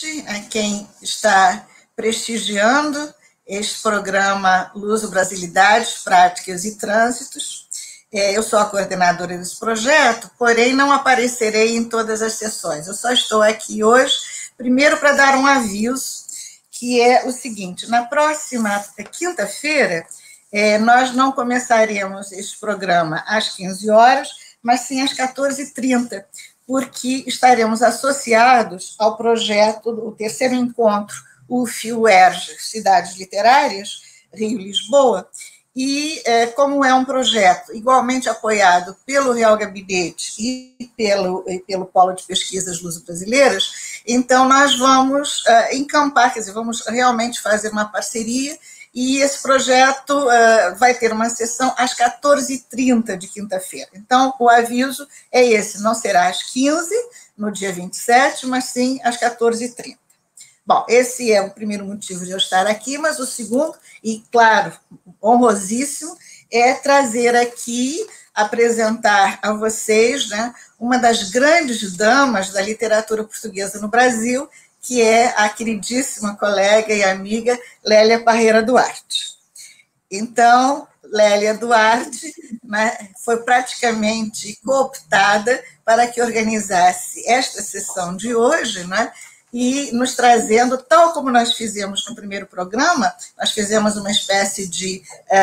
noite a quem está prestigiando este programa Luso-Brasilidades, Práticas e Trânsitos. Eu sou a coordenadora desse projeto, porém não aparecerei em todas as sessões. Eu só estou aqui hoje, primeiro para dar um aviso, que é o seguinte: na próxima quinta-feira, nós não começaremos este programa às 15 horas, mas sim às 14h30, porque estaremos associados ao projeto, o terceiro encontro, UF-UERJ, Cidades Literárias, Rio-Lisboa, e como é um projeto igualmente apoiado pelo Real Gabinete e pelo Polo de Pesquisas Luso-Brasileiras, então nós vamos encampar, quer dizer, vamos realmente fazer uma parceria, e esse projeto vai ter uma sessão às 14h30 de quinta-feira. Então, o aviso é esse, não será às 15, no dia 27, mas sim às 14h30. Bom, esse é o primeiro motivo de eu estar aqui, mas o segundo, e claro, honrosíssimo, é trazer aqui, apresentar a vocês, né, uma das grandes damas da literatura portuguesa no Brasil, que é a queridíssima colega e amiga Lélia Parreira Duarte. Então, Lélia Duarte, né, foi praticamente cooptada para que organizasse esta sessão de hoje, né, e nos trazendo, tal como nós fizemos no primeiro programa, nós fizemos uma espécie de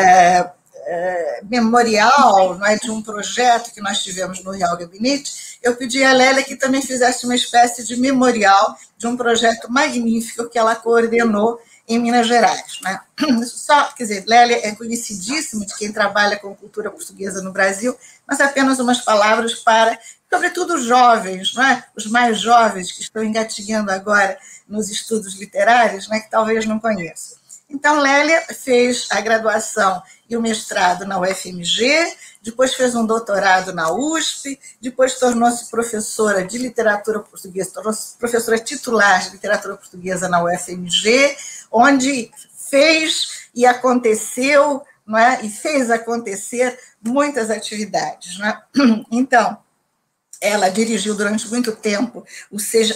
memorial, não é, de um projeto que nós tivemos no Real Gabinete. Eu pedi a Lélia que também fizesse uma espécie de memorial de um projeto magnífico que ela coordenou em Minas Gerais, né? Só, quer dizer, Lélia é conhecidíssima de quem trabalha com cultura portuguesa no Brasil, mas apenas umas palavras para, sobretudo, os jovens, não é? Os mais jovens que estão engatinhando agora nos estudos literários, né, que talvez não conheçam. Então, Lélia fez a graduação e o mestrado na UFMG, depois fez um doutorado na USP, depois tornou-se professora de literatura portuguesa, tornou-se professora titular de literatura portuguesa na UFMG, onde fez e aconteceu, não é? E fez acontecer muitas atividades, não é? Então, ela dirigiu durante muito tempo o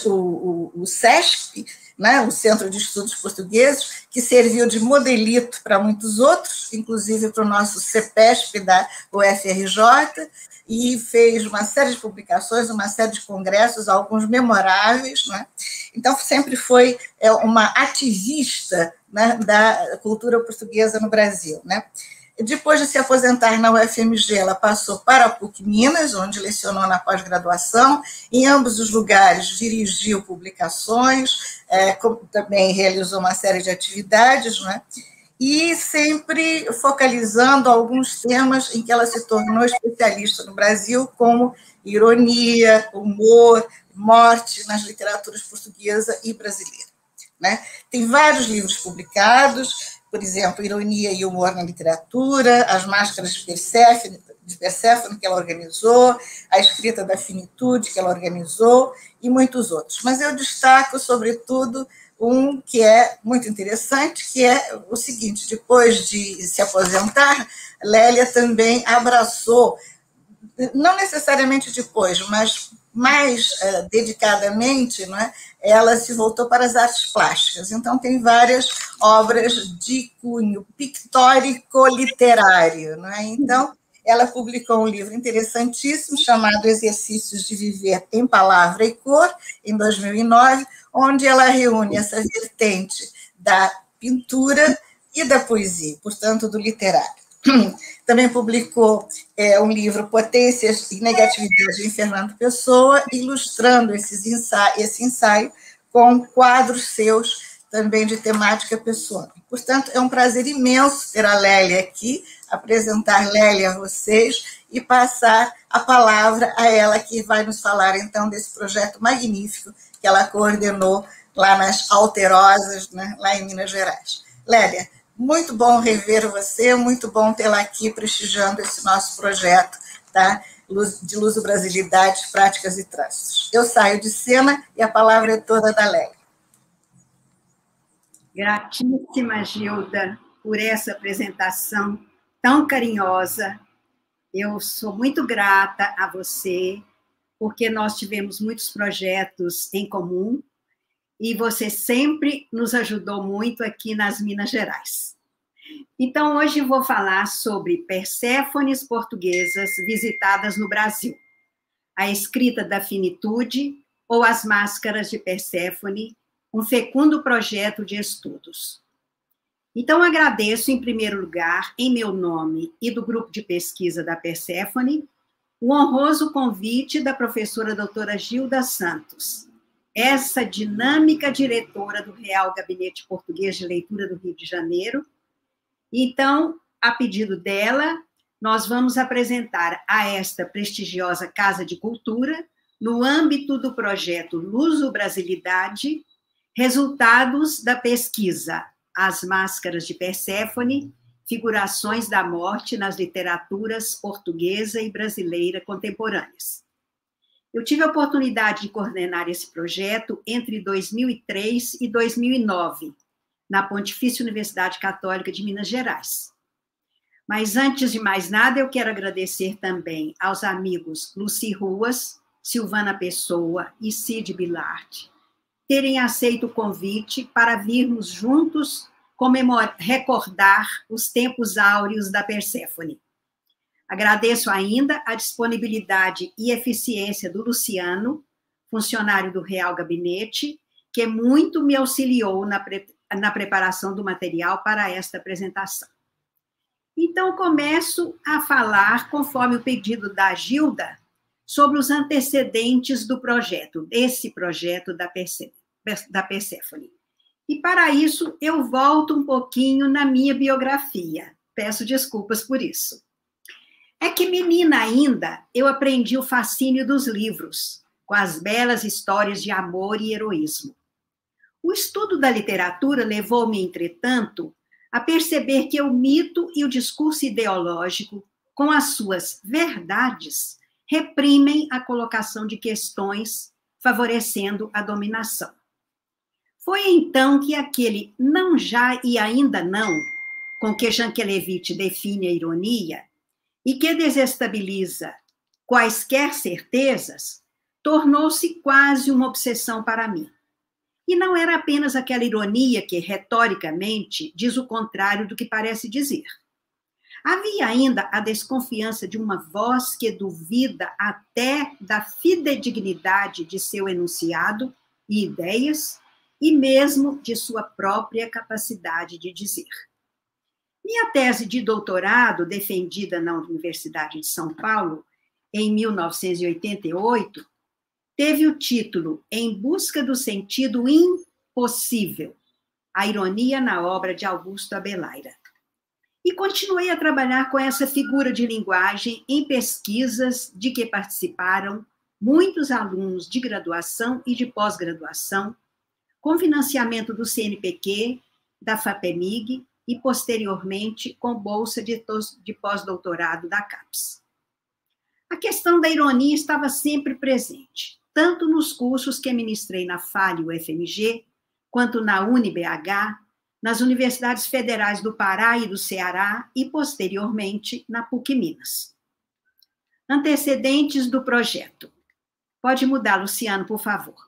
SESP, né, o Centro de Estudos Portugueses, que serviu de modelito para muitos outros, inclusive para o nosso CEPESP da UFRJ, e fez uma série de publicações, uma série de congressos, alguns memoráveis, né? Então, sempre foi uma ativista, né, da cultura portuguesa no Brasil, né? Depois de se aposentar na UFMG, ela passou para a PUC Minas, onde lecionou na pós-graduação. Em ambos os lugares dirigiu publicações, também realizou uma série de atividades, né? E sempre focalizando alguns temas em que ela se tornou especialista no Brasil, como ironia, humor, morte nas literaturas portuguesa e brasileira, né? Tem vários livros publicados, por exemplo, Ironia e Humor na Literatura, As Máscaras de Perséfone, que ela organizou, A Escrita da Finitude, que ela organizou, e muitos outros. Mas eu destaco, sobretudo, um que é muito interessante, que é o seguinte: depois de se aposentar, Lélia também abraçou, não necessariamente depois, mas mais dedicadamente, não é? Ela se voltou para as artes plásticas. Então, tem várias obras de cunho pictórico-literário, não é? Então, ela publicou um livro interessantíssimo chamado Exercícios de Viver em Palavra e Cor, em 2009, onde ela reúne essa vertente da pintura e da poesia, portanto, do literário. Também publicou um livro, Potências e Negatividade, em Fernando Pessoa, ilustrando esse ensaio com quadros seus, também de temática pessoal. Portanto, é um prazer imenso ter a Lélia aqui, apresentar Lélia a vocês e passar a palavra a ela, que vai nos falar, então, desse projeto magnífico que ela coordenou lá nas Alterosas, né, lá em Minas Gerais. Lélia, muito bom rever você, muito bom tê-la aqui prestigiando esse nosso projeto, tá? De Luso-Brasilidades, Práticas e Trânsitos. Eu saio de cena e a palavra é toda da Lélia. Gratíssima, Gilda, por essa apresentação tão carinhosa. Eu sou muito grata a você, porque nós tivemos muitos projetos em comum, e você sempre nos ajudou muito aqui nas Minas Gerais. Então, hoje eu vou falar sobre Perséfones portuguesas visitadas no Brasil, a escrita da finitude ou as máscaras de Perséfone, um fecundo projeto de estudos. Então, agradeço, em primeiro lugar, em meu nome e do grupo de pesquisa da Perséfone, o honroso convite da professora doutora Gilda Santos, essa dinâmica diretora do Real Gabinete Português de Leitura do Rio de Janeiro. Então, a pedido dela, nós vamos apresentar a esta prestigiosa Casa de Cultura, no âmbito do projeto Luso-Brasilidade, resultados da pesquisa As Máscaras de Perséfone, figurações da morte nas literaturas portuguesa e brasileira contemporâneas. Eu tive a oportunidade de coordenar esse projeto entre 2003 e 2009, na Pontifícia Universidade Católica de Minas Gerais. Mas, antes de mais nada, eu quero agradecer também aos amigos Luci Ruas, Silvana Pessoa e Cid Bilarte, terem aceito o convite para virmos juntos recordar os tempos áureos da Perséfone. Agradeço ainda a disponibilidade e eficiência do Luciano, funcionário do Real Gabinete, que muito me auxiliou na preparação do material para esta apresentação. Então, começo a falar, conforme o pedido da Gilda, sobre os antecedentes do projeto, desse projeto da Perséfone. E, para isso, eu volto um pouquinho na minha biografia. Peço desculpas por isso. É que, menina ainda, eu aprendi o fascínio dos livros, com as belas histórias de amor e heroísmo. O estudo da literatura levou-me, entretanto, a perceber que o mito e o discurso ideológico, com as suas verdades, reprimem a colocação de questões, favorecendo a dominação. Foi então que aquele não já e ainda não, com que Jankelevich define a ironia, e que desestabiliza quaisquer certezas, tornou-se quase uma obsessão para mim. E não era apenas aquela ironia que, retoricamente, diz o contrário do que parece dizer. Havia ainda a desconfiança de uma voz que duvida até da fidedignidade de seu enunciado e ideias, e mesmo de sua própria capacidade de dizer. Minha tese de doutorado, defendida na Universidade de São Paulo, em 1988, teve o título Em Busca do Sentido Impossível, a ironia na obra de Augusto Abeleira. E continuei a trabalhar com essa figura de linguagem em pesquisas de que participaram muitos alunos de graduação e de pós-graduação, com financiamento do CNPq, da FAPEMIG e, posteriormente, com bolsa de pós-doutorado da CAPES. A questão da ironia estava sempre presente, tanto nos cursos que ministrei na FALE e UFMG, quanto na UniBH, nas universidades federais do Pará e do Ceará e, posteriormente, na PUC Minas. Antecedentes do projeto. Pode mudar, Luciano, por favor.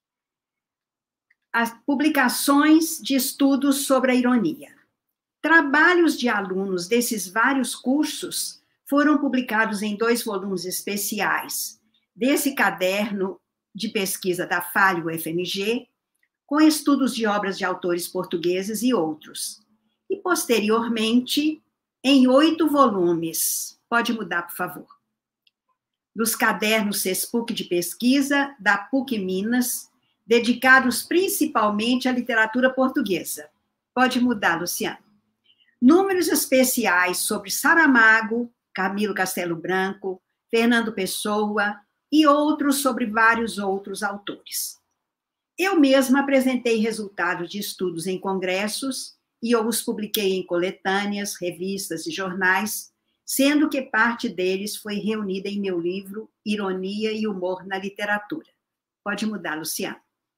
As publicações de estudos sobre a ironia. Trabalhos de alunos desses vários cursos foram publicados em 2 volumes especiais desse caderno de pesquisa da FALE e UFMG, com estudos de obras de autores portugueses e outros. E, posteriormente, em 8 volumes. Pode mudar, por favor. Dos cadernos CESPUC de pesquisa da PUC Minas, dedicados principalmente à literatura portuguesa. Pode mudar, Luciano. Números especiais sobre Saramago, Camilo Castelo Branco, Fernando Pessoa e outros sobre vários outros autores. Eu mesma apresentei resultados de estudos em congressos e eu os publiquei em coletâneas, revistas e jornais, sendo que parte deles foi reunida em meu livro Ironia e Humor na Literatura. Pode mudar, Luciano.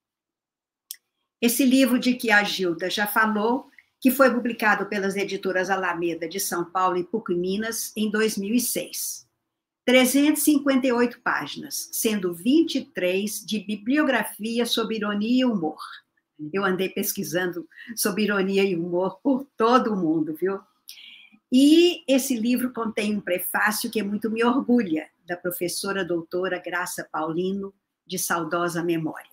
Esse livro de que a Gilda já falou, que foi publicado pelas editoras Alameda de São Paulo e PUC Minas em 2006. 358 páginas, sendo 23 de bibliografia sobre ironia e humor. Eu andei pesquisando sobre ironia e humor por todo o mundo, viu? E esse livro contém um prefácio que muito me orgulha, da professora doutora Graça Paulino, de saudosa memória.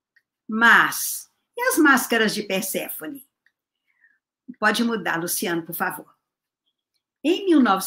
Mas, e as máscaras de Perséfone? Pode mudar, Luciano, por favor. Em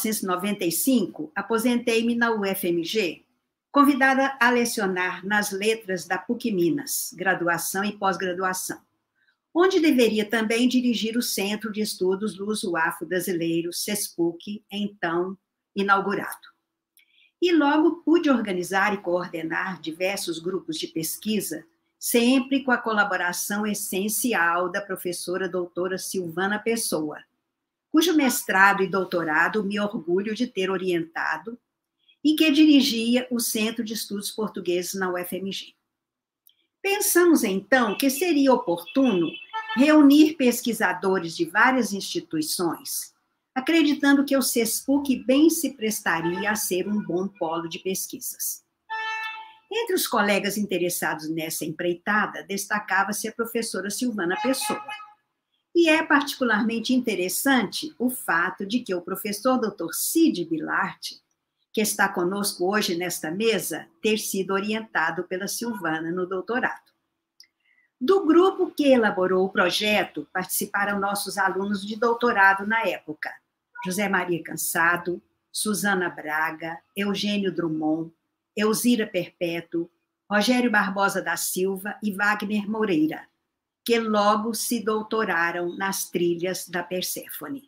1995, aposentei-me na UFMG, convidada a lecionar nas letras da PUC Minas, graduação e pós-graduação, onde deveria também dirigir o Centro de Estudos Luso-Afro-Brasileiro, CESPUC, então inaugurado. E logo pude organizar e coordenar diversos grupos de pesquisa, sempre com a colaboração essencial da professora doutora Silvana Pessoa, cujo mestrado e doutorado me orgulho de ter orientado e que dirigia o Centro de Estudos Portugueses na UFMG. Pensamos, então, que seria oportuno reunir pesquisadores de várias instituições, acreditando que o CESPUC bem se prestaria a ser um bom polo de pesquisas. Entre os colegas interessados nessa empreitada, destacava-se a professora Silvana Pessoa. E é particularmente interessante o fato de que o professor Dr. Cid Bilarte, que está conosco hoje nesta mesa, ter sido orientado pela Silvana no doutorado. Do grupo que elaborou o projeto, participaram nossos alunos de doutorado na época: José Maria Cansado, Suzana Braga, Eugênio Drummond, Elzira Perpétuo, Rogério Barbosa da Silva e Wagner Moreira, que logo se doutoraram nas trilhas da Perséfone.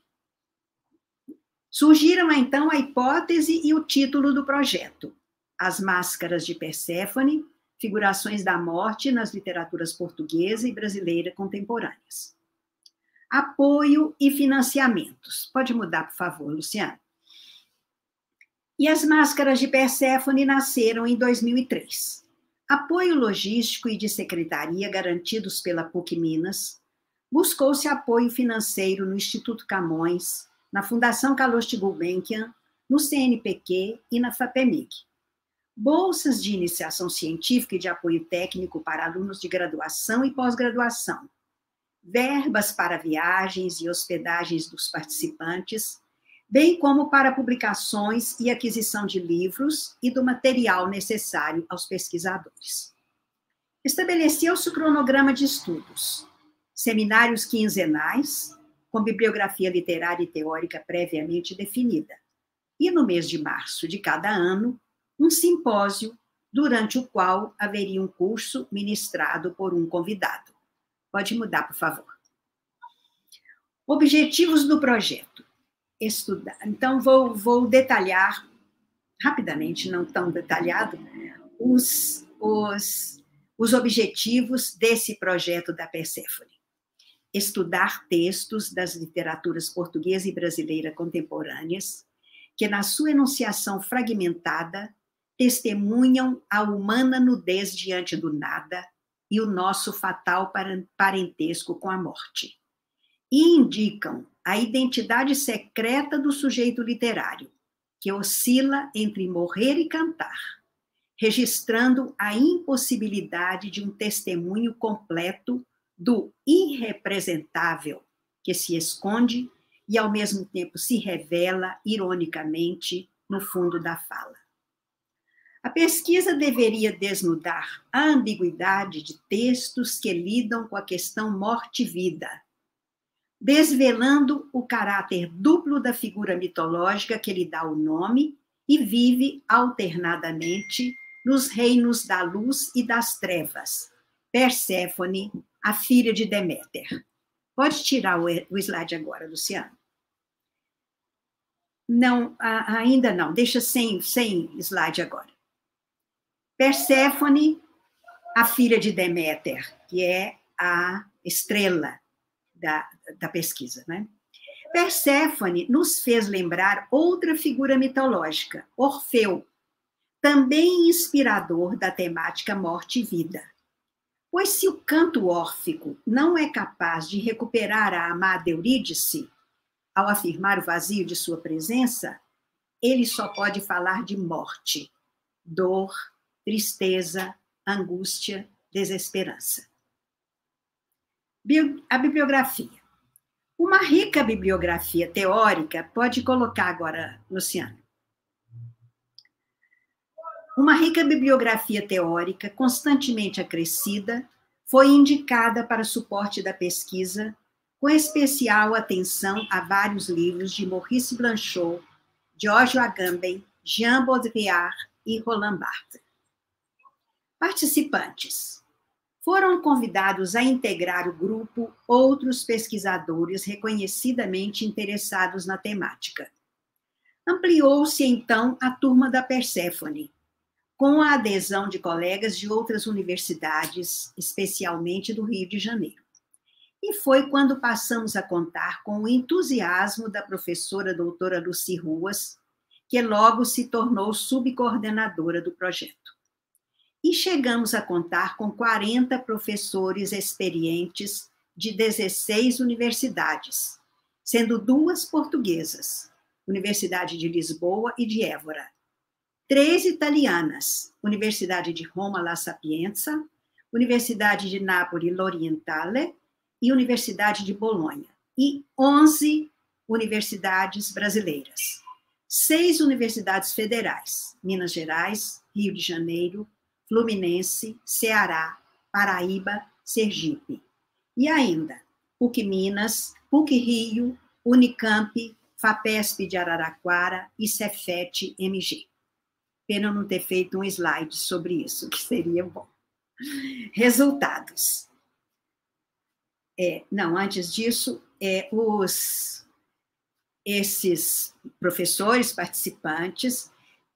Surgiram, então, a hipótese e o título do projeto: As Máscaras de Perséfone, Figurações da Morte nas Literaturas Portuguesa e Brasileira Contemporâneas. Apoio e financiamentos. Pode mudar, por favor, Luciano. E as Máscaras de Perséfone nasceram em 2003. Apoio logístico e de secretaria garantidos pela PUC Minas. Buscou-se apoio financeiro no Instituto Camões, na Fundação Calouste Gulbenkian, no CNPq e na FAPEMIG. Bolsas de iniciação científica e de apoio técnico para alunos de graduação e pós-graduação. Verbas para viagens e hospedagens dos participantes, bem como para publicações e aquisição de livros e do material necessário aos pesquisadores. Estabeleceu-se o cronograma de estudos, seminários quinzenais, com bibliografia literária e teórica previamente definida, e no mês de março de cada ano, um simpósio, durante o qual haveria um curso ministrado por um convidado. Pode mudar, por favor. Objetivos do projeto. Estudar. Então, vou detalhar, rapidamente, não tão detalhado, os objetivos desse projeto da Perséfone. Estudar textos das literaturas portuguesa e brasileira contemporâneas, que, na sua enunciação fragmentada, testemunham a humana nudez diante do nada e o nosso fatal parentesco com a morte. E indicam a identidade secreta do sujeito literário, que oscila entre morrer e cantar, registrando a impossibilidade de um testemunho completo do irrepresentável, que se esconde e, ao mesmo tempo, se revela, ironicamente, no fundo da fala. A pesquisa deveria desnudar a ambiguidade de textos que lidam com a questão morte-vida, desvelando o caráter duplo da figura mitológica que lhe dá o nome e vive alternadamente nos reinos da luz e das trevas. Perséfone, a filha de Deméter. Pode tirar o slide agora, Luciano. Não, ainda não. Deixa sem slide agora. Perséfone, a filha de Deméter, que é a estrela da pesquisa, né? Perséfone nos fez lembrar outra figura mitológica, Orfeu, também inspirador da temática morte e vida. Pois se o canto órfico não é capaz de recuperar a amada Eurídice, ao afirmar o vazio de sua presença, ele só pode falar de morte, dor, tristeza, angústia, desesperança. A bibliografia. Uma rica bibliografia teórica, pode colocar agora, Luciano. Uma rica bibliografia teórica, constantemente acrescida, foi indicada para suporte da pesquisa, com especial atenção a vários livros de Maurice Blanchot, Giorgio Agamben, Jean Baudrillard e Roland Barthes. Participantes. Foram convidados a integrar o grupo outros pesquisadores reconhecidamente interessados na temática. Ampliou-se, então, a turma da Perséfone, com a adesão de colegas de outras universidades, especialmente do Rio de Janeiro. E foi quando passamos a contar com o entusiasmo da professora doutora Lucy Ruas, que logo se tornou subcoordenadora do projeto. E chegamos a contar com 40 professores experientes de 16 universidades, sendo 2 portuguesas, Universidade de Lisboa e de Évora, 3 italianas, Universidade de Roma La Sapienza, Universidade de Nápoles L'Orientale e Universidade de Bolonha, e 11 universidades brasileiras, 6 universidades federais, Minas Gerais, Rio de Janeiro, Fluminense, Ceará, Paraíba, Sergipe. E ainda, PUC Minas, PUC Rio, Unicamp, FAPESP de Araraquara e Cefet-MG. Pena não ter feito um slide sobre isso, que seria bom. Resultados. Antes disso, esses professores participantes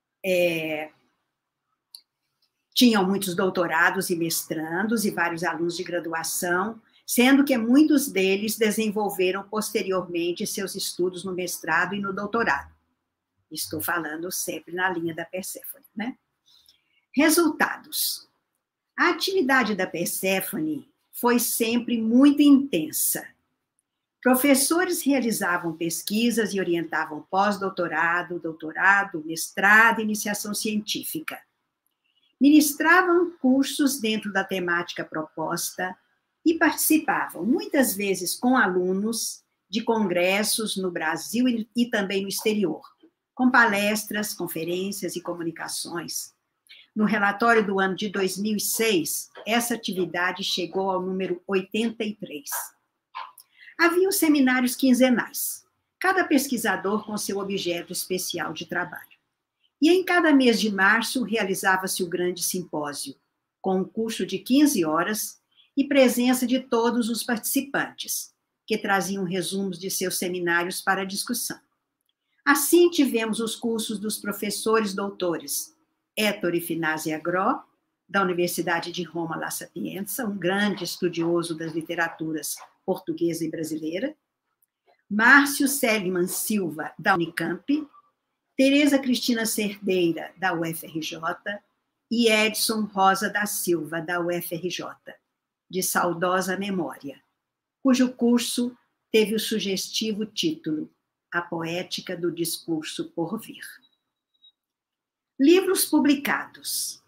tinham muitos doutorados e mestrandos e vários alunos de graduação, sendo que muitos deles desenvolveram posteriormente seus estudos no mestrado e no doutorado. Estou falando sempre na linha da Perséfone, né? Resultados. A atividade da Perséfone foi sempre muito intensa. Professores realizavam pesquisas e orientavam pós-doutorado, doutorado, mestrado e iniciação científica. Ministravam cursos dentro da temática proposta e participavam, muitas vezes com alunos, de congressos no Brasil e também no exterior, com palestras, conferências e comunicações. No relatório do ano de 2006, essa atividade chegou ao número 83. Haviam seminários quinzenais, cada pesquisador com seu objeto especial de trabalho. E em cada mês de março realizava-se o grande simpósio, com um curso de 15 horas e presença de todos os participantes, que traziam resumos de seus seminários para discussão. Assim, tivemos os cursos dos professores doutores Ettore Finazzi Agrò, da Universidade de Roma La Sapienza, um grande estudioso das literaturas portuguesa e brasileira, Márcio Seligman Silva, da Unicamp, Tereza Cristina Cerdeira, da UFRJ, e Edson Rosa da Silva, da UFRJ, de saudosa memória, cujo curso teve o sugestivo título A Poética do Discurso por Vir. Livros publicados.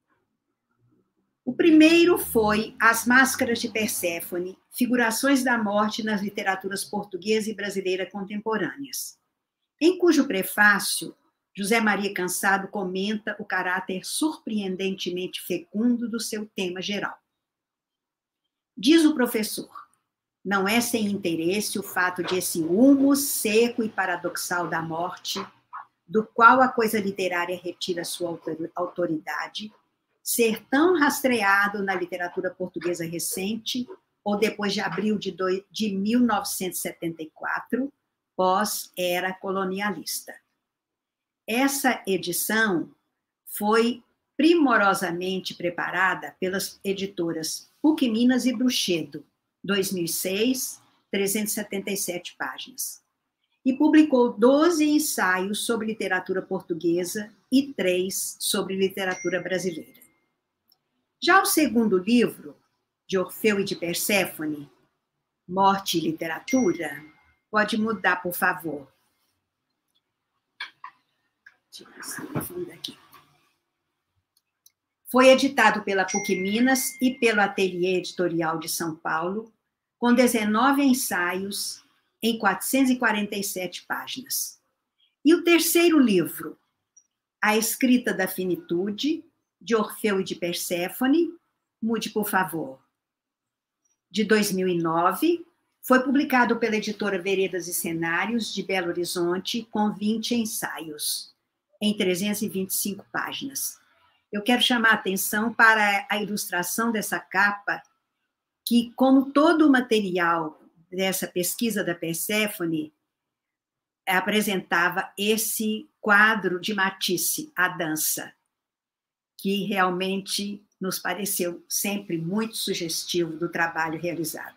O primeiro foi As Máscaras de Perséfone, Figurações da Morte nas Literaturas Portuguesa e Brasileira Contemporâneas, em cujo prefácio, José Maria Cansado comenta o caráter surpreendentemente fecundo do seu tema geral. Diz o professor, não é sem interesse o fato de esse humus seco e paradoxal da morte, do qual a coisa literária retira sua autoridade, ser tão rastreado na literatura portuguesa recente, ou depois de abril de 1974, pós-era colonialista. Essa edição foi primorosamente preparada pelas editoras PUC Minas e Bruxedo, 2006, 377 páginas, e publicou 12 ensaios sobre literatura portuguesa e 3 sobre literatura brasileira. Já o segundo livro, de Orfeu e de Perséfone, Morte e Literatura, pode mudar, por favor. Deixa eu ver se fundo aqui. Foi editado pela PUC Minas e pelo Ateliê Editorial de São Paulo, com 19 ensaios em 447 páginas. E o terceiro livro, A Escrita da Finitude, de Orfeu e de Perséfone, mude, por favor, de 2009, foi publicado pela editora Veredas e Cenários, de Belo Horizonte, com 20 ensaios, em 325 páginas. Eu quero chamar a atenção para a ilustração dessa capa, que, como todo o material dessa pesquisa da Perséfone, apresentava esse quadro de Matisse, A Dança, que realmente nos pareceu sempre muito sugestivo do trabalho realizado.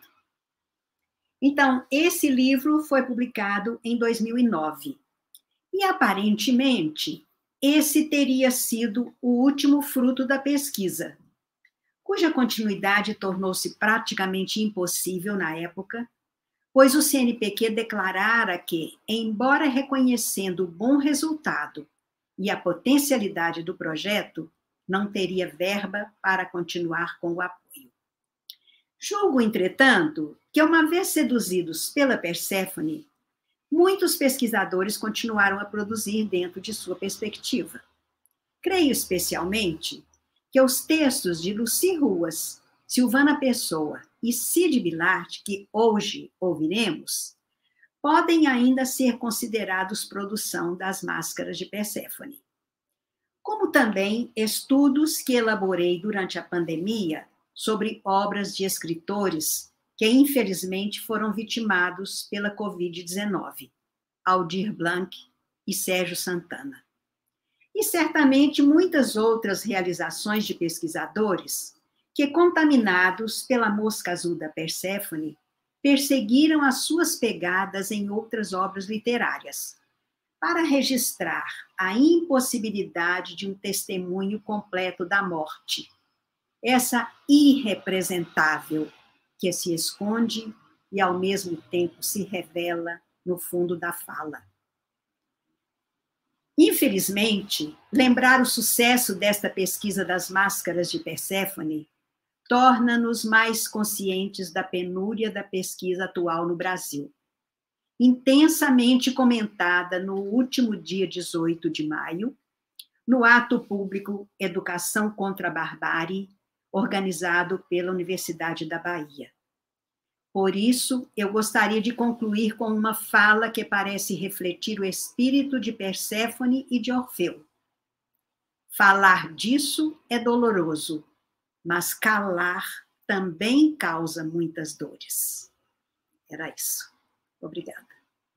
Então, esse livro foi publicado em 2009. E, aparentemente, esse teria sido o último fruto da pesquisa, cuja continuidade tornou-se praticamente impossível na época, pois o CNPq declarara que, embora reconhecendo o bom resultado e a potencialidade do projeto, não teria verba para continuar com o apoio. Julgo, entretanto, que, uma vez seduzidos pela Perséfone, muitos pesquisadores continuaram a produzir dentro de sua perspectiva. Creio especialmente que os textos de Lucy Ruas, Silvana Pessoa e Cid Billard, que hoje ouviremos, podem ainda ser considerados produção das Máscaras de Perséfone. Como também estudos que elaborei durante a pandemia sobre obras de escritores que, infelizmente, foram vitimados pela Covid-19, Aldir Blanc e Sérgio Santana. E, certamente, muitas outras realizações de pesquisadores que, contaminados pela mosca azul da Perséfone, perseguiram as suas pegadas em outras obras literárias, para registrar a impossibilidade de um testemunho completo da morte, essa irrepresentável que se esconde e, ao mesmo tempo, se revela no fundo da fala. Infelizmente, lembrar o sucesso desta pesquisa das Máscaras de Perséfone torna-nos mais conscientes da penúria da pesquisa atual no Brasil, intensamente comentada no último dia 18 de maio, no ato público Educação contra a Barbárie, organizado pela Universidade da Bahia. Por isso, eu gostaria de concluir com uma fala que parece refletir o espírito de Perséfone e de Orfeu. Falar disso é doloroso, mas calar também causa muitas dores. Era isso. Obrigada.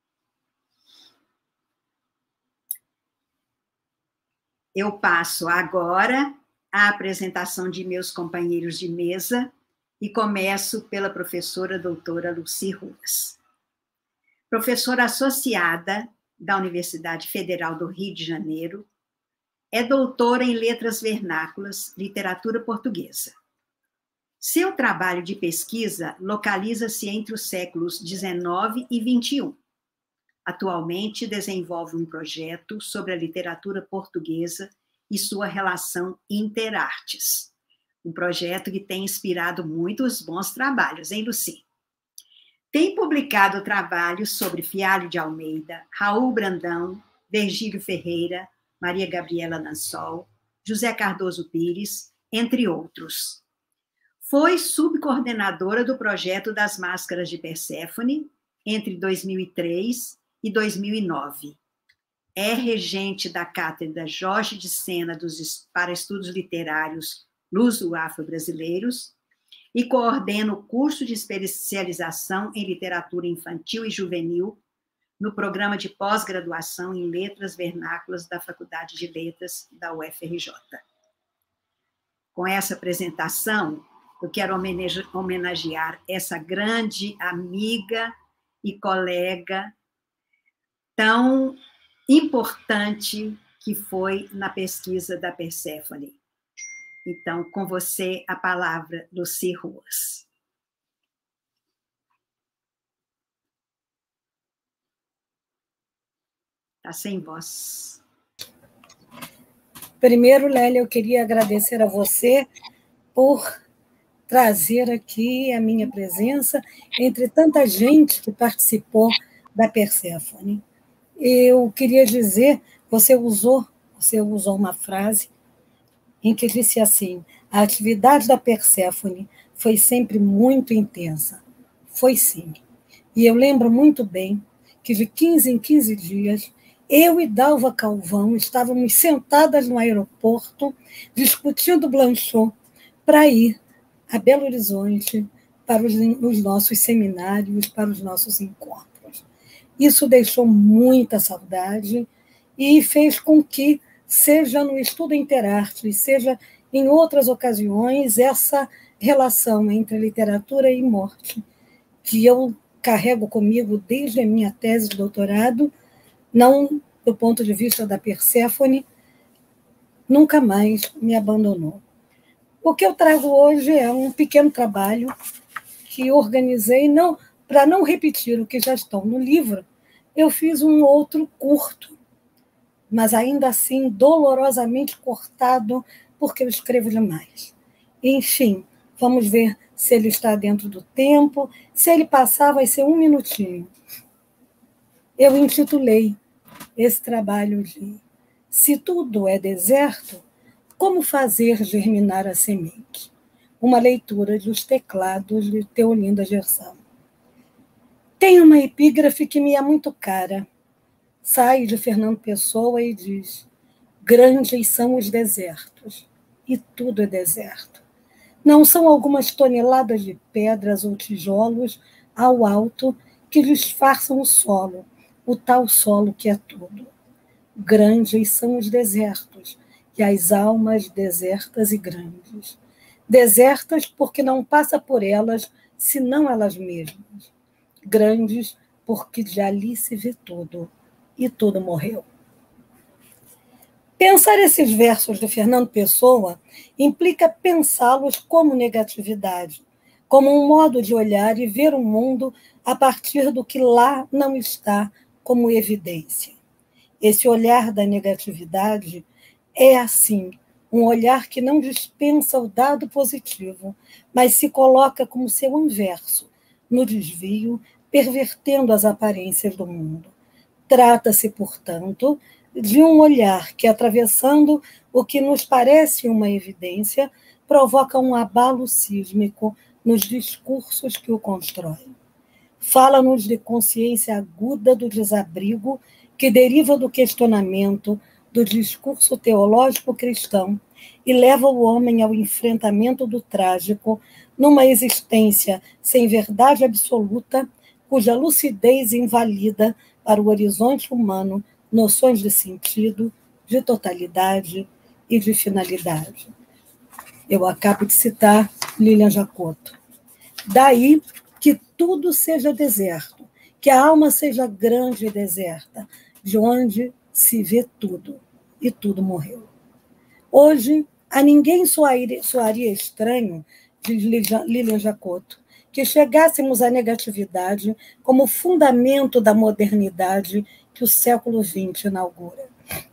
Eu passo agora a apresentação de meus companheiros de mesa e começo pela professora doutora Lucy Ruas. Professora associada da Universidade Federal do Rio de Janeiro, é doutora em Letras Vernáculas, Literatura Portuguesa. Seu trabalho de pesquisa localiza-se entre os séculos XIX e XXI. Atualmente, desenvolve um projeto sobre a literatura portuguesa e sua relação interartes. Um projeto que tem inspirado muitos bons trabalhos, hein, Lucy? Tem publicado trabalhos sobre Fialho de Almeida, Raul Brandão, Virgílio Ferreira, Maria Gabriela Nansol, José Cardoso Pires, entre outros. Foi subcoordenadora do projeto das Máscaras de Perséfone entre 2003 e 2009. É regente da Cátedra Jorge de Sena para Estudos Literários Luso-Afro-Brasileiros e coordena o curso de especialização em literatura infantil e juvenil no programa de pós-graduação em Letras Vernáculas da Faculdade de Letras da UFRJ. Com essa apresentação, eu quero homenagear essa grande amiga e colega tão importante que foi na pesquisa da Perséfone. Então, com você, a palavra, Lucy Ruas. Está sem voz. Primeiro, Lélia, eu queria agradecer a você por trazer aqui a minha presença entre tanta gente que participou da Perséfone. Eu queria dizer, você usou uma frase em que disse assim: a atividade da Perséfone foi sempre muito intensa. Foi sim. E eu lembro muito bem que de 15 em 15 dias, eu e Dalva Calvão estávamos sentadas no aeroporto discutindo Blanchot para ir a Belo Horizonte para os nossos seminários, para os nossos encontros. Isso deixou muita saudade e fez com que, seja no Estudo Interarte, seja em outras ocasiões, essa relação entre literatura e morte, que eu carrego comigo desde a minha tese de doutorado, não do ponto de vista da Perséfone, nunca mais me abandonou. O que eu trago hoje é um pequeno trabalho que organizei, para não repetir o que já estão no livro, eu fiz um outro curto, mas ainda assim dolorosamente cortado, porque eu escrevo demais. Enfim, vamos ver se ele está dentro do tempo. Se ele passar, vai ser 1 minutinho. Eu intitulei esse trabalho de Se Tudo é Deserto, como fazer germinar a semente? Uma leitura dos teclados de Teolinda Gerson. Tem uma epígrafe que me é muito cara. Sai de Fernando Pessoa e diz: grandes são os desertos, e tudo é deserto. Não são algumas toneladas de pedras ou tijolos ao alto que disfarçam o solo, o tal solo que é tudo. Grandes são os desertos, e as almas desertas e grandes. Desertas porque não passa por elas, senão elas mesmas. Grandes porque de ali se vê tudo, e tudo morreu. Pensar esses versos de Fernando Pessoa implica pensá-los como negatividade, como um modo de olhar e ver o mundo a partir do que lá não está como evidência. Esse olhar da negatividade é, assim, um olhar que não dispensa o dado positivo, mas se coloca como seu inverso, no desvio, pervertendo as aparências do mundo. Trata-se, portanto, de um olhar que, atravessando o que nos parece uma evidência, provoca um abalo sísmico nos discursos que o constroem. Fala-nos de consciência aguda do desabrigo que deriva do questionamento do discurso teológico cristão e leva o homem ao enfrentamento do trágico numa existência sem verdade absoluta, cuja lucidez invalida para o horizonte humano noções de sentido, de totalidade e de finalidade. Eu acabo de citar Lilian Jacotto. Daí que tudo seja deserto, que a alma seja grande e deserta, de onde se vê tudo, e tudo morreu. Hoje, a ninguém soaria estranho, diz Lilian Jacotto, que chegássemos à negatividade como fundamento da modernidade que o século XX inaugura.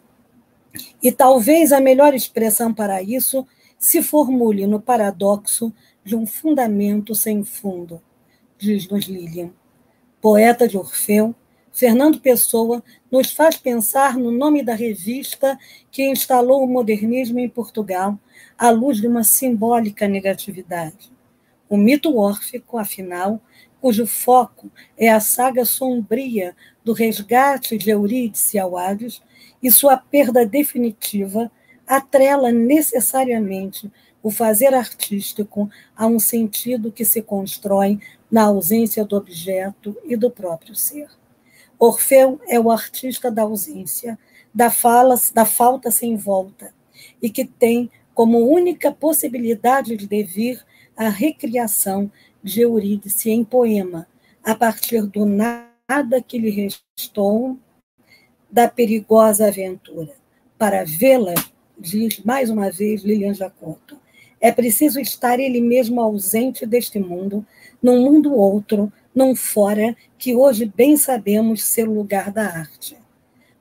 E talvez a melhor expressão para isso se formule no paradoxo de um fundamento sem fundo, diz-nos Lilian. Poeta de Orfeu, Fernando Pessoa nos faz pensar no nome da revista que instalou o modernismo em Portugal à luz de uma simbólica negatividade. O mito órfico, afinal, cujo foco é a saga sombria do resgate de Eurídice ao Hades e sua perda definitiva, atrela necessariamente o fazer artístico a um sentido que se constrói na ausência do objeto e do próprio ser. Orfeu é o artista da ausência, da falta sem volta, e que tem como única possibilidade de devir a recriação de Eurídice em poema, a partir do nada que lhe restou da perigosa aventura. Para vê-la, diz mais uma vez Lilian Jacotto, é preciso estar ele mesmo ausente deste mundo, num mundo outro, num fora que hoje bem sabemos ser o lugar da arte.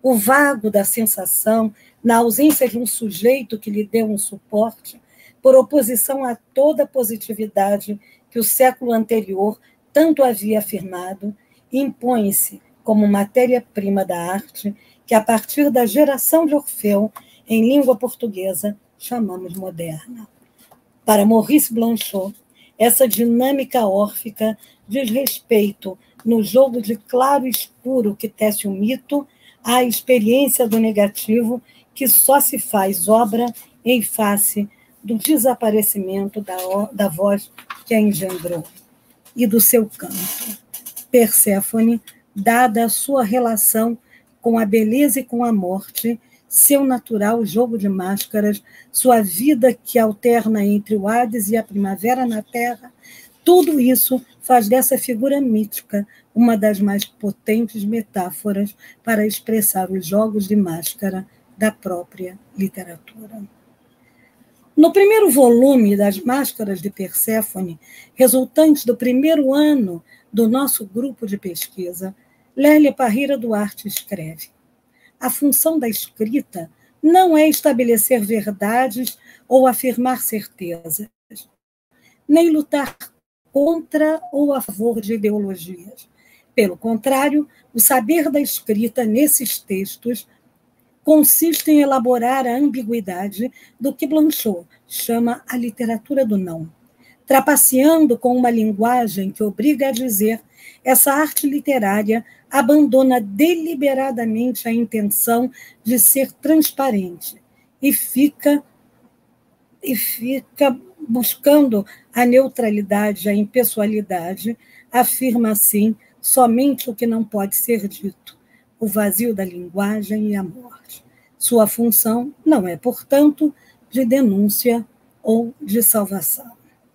o vago da sensação, na ausência de um sujeito que lhe dê um suporte, por oposição a toda a positividade que o século anterior tanto havia afirmado, impõe-se como matéria-prima da arte que, a partir da geração de Orfeu, em língua portuguesa, chamamos moderna. Para Maurice Blanchot, essa dinâmica órfica diz respeito, no jogo de claro e escuro que tece o mito, à experiência do negativo que só se faz obra em face do desaparecimento da voz que a engendrou e do seu canto. Perséfone, dada a sua relação com a beleza e com a morte, seu natural jogo de máscaras, sua vida que alterna entre o Hades e a primavera na Terra, tudo isso faz dessa figura mítica uma das mais potentes metáforas para expressar os jogos de máscara da própria literatura. No primeiro volume das Máscaras de Perséfone, resultante do primeiro ano do nosso grupo de pesquisa, Lélia Parreira Duarte escreve: a função da escrita não é estabelecer verdades ou afirmar certezas, nem lutar contra ou a favor de ideologias. Pelo contrário, o saber da escrita nesses textos consiste em elaborar a ambiguidade do que Blanchot chama a literatura do não. Trapaceando com uma linguagem que obriga a dizer, essa arte literária abandona deliberadamente a intenção de ser transparente e fica buscando a neutralidade, a impessoalidade, afirma assim somente o que não pode ser dito, o vazio da linguagem e a morte. Sua função não é, portanto, de denúncia ou de salvação.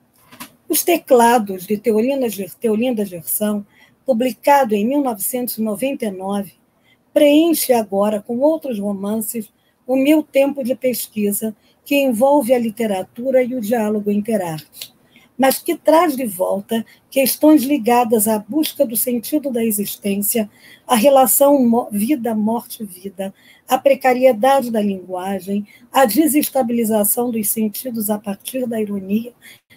Os teclados de Teolinda Gerson, publicado em 1999, preenche agora com outros romances o meu tempo de pesquisa, que envolve a literatura e o diálogo interarte, mas que traz de volta questões ligadas à busca do sentido da existência, à relação vida-morte-vida, à precariedade da linguagem, à desestabilização dos sentidos a partir da ironia,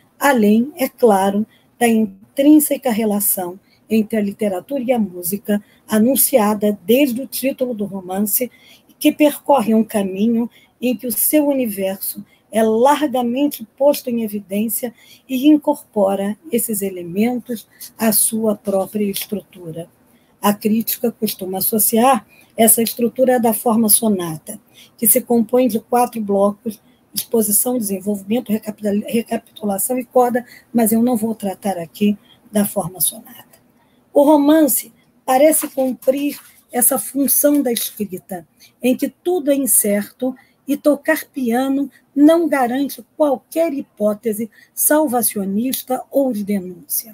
além, é claro, da intrínseca relação entre a literatura e a música, anunciada desde o título do romance, que percorre um caminho em que o seu universo é largamente posto em evidência e incorpora esses elementos à sua própria estrutura. A crítica costuma associar essa estrutura da forma sonata, que se compõe de 4 blocos: exposição, desenvolvimento, recapitulação e coda, mas eu não vou tratar aqui da forma sonata. O romance parece cumprir essa função da escrita, em que tudo é incerto e tocar piano não garante qualquer hipótese salvacionista ou de denúncia.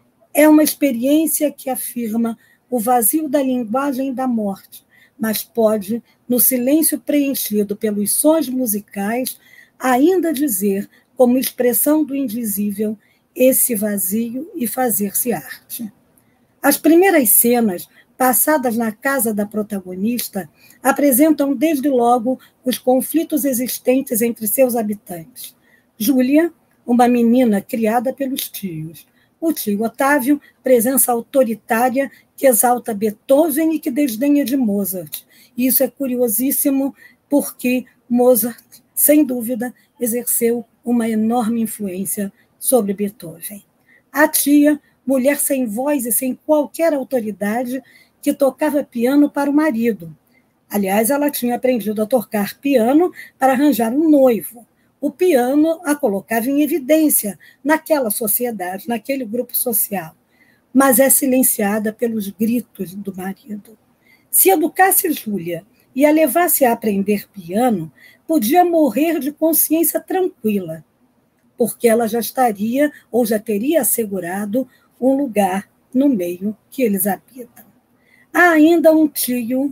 É uma experiência que afirma o vazio da linguagem e da morte, mas pode, no silêncio preenchido pelos sons musicais, ainda dizer, como expressão do indizível, esse vazio e fazer-se arte. As primeiras cenas, passadas na casa da protagonista, apresentam desde logo os conflitos existentes entre seus habitantes. Júlia, uma menina criada pelos tios. O tio Otávio, presença autoritária que exalta Beethoven e que desdenha de Mozart. E isso é curiosíssimo porque Mozart, sem dúvida, exerceu uma enorme influência sobre Beethoven. A tia, mulher sem voz e sem qualquer autoridade, que tocava piano para o marido. Aliás, ela tinha aprendido a tocar piano para arranjar um noivo. O piano a colocava em evidência naquela sociedade, naquele grupo social, mas é silenciada pelos gritos do marido. Se educasse Júlia e a levasse a aprender piano, podia morrer de consciência tranquila, porque ela já estaria ou já teria assegurado um lugar no meio que eles habitam. Há ainda um tio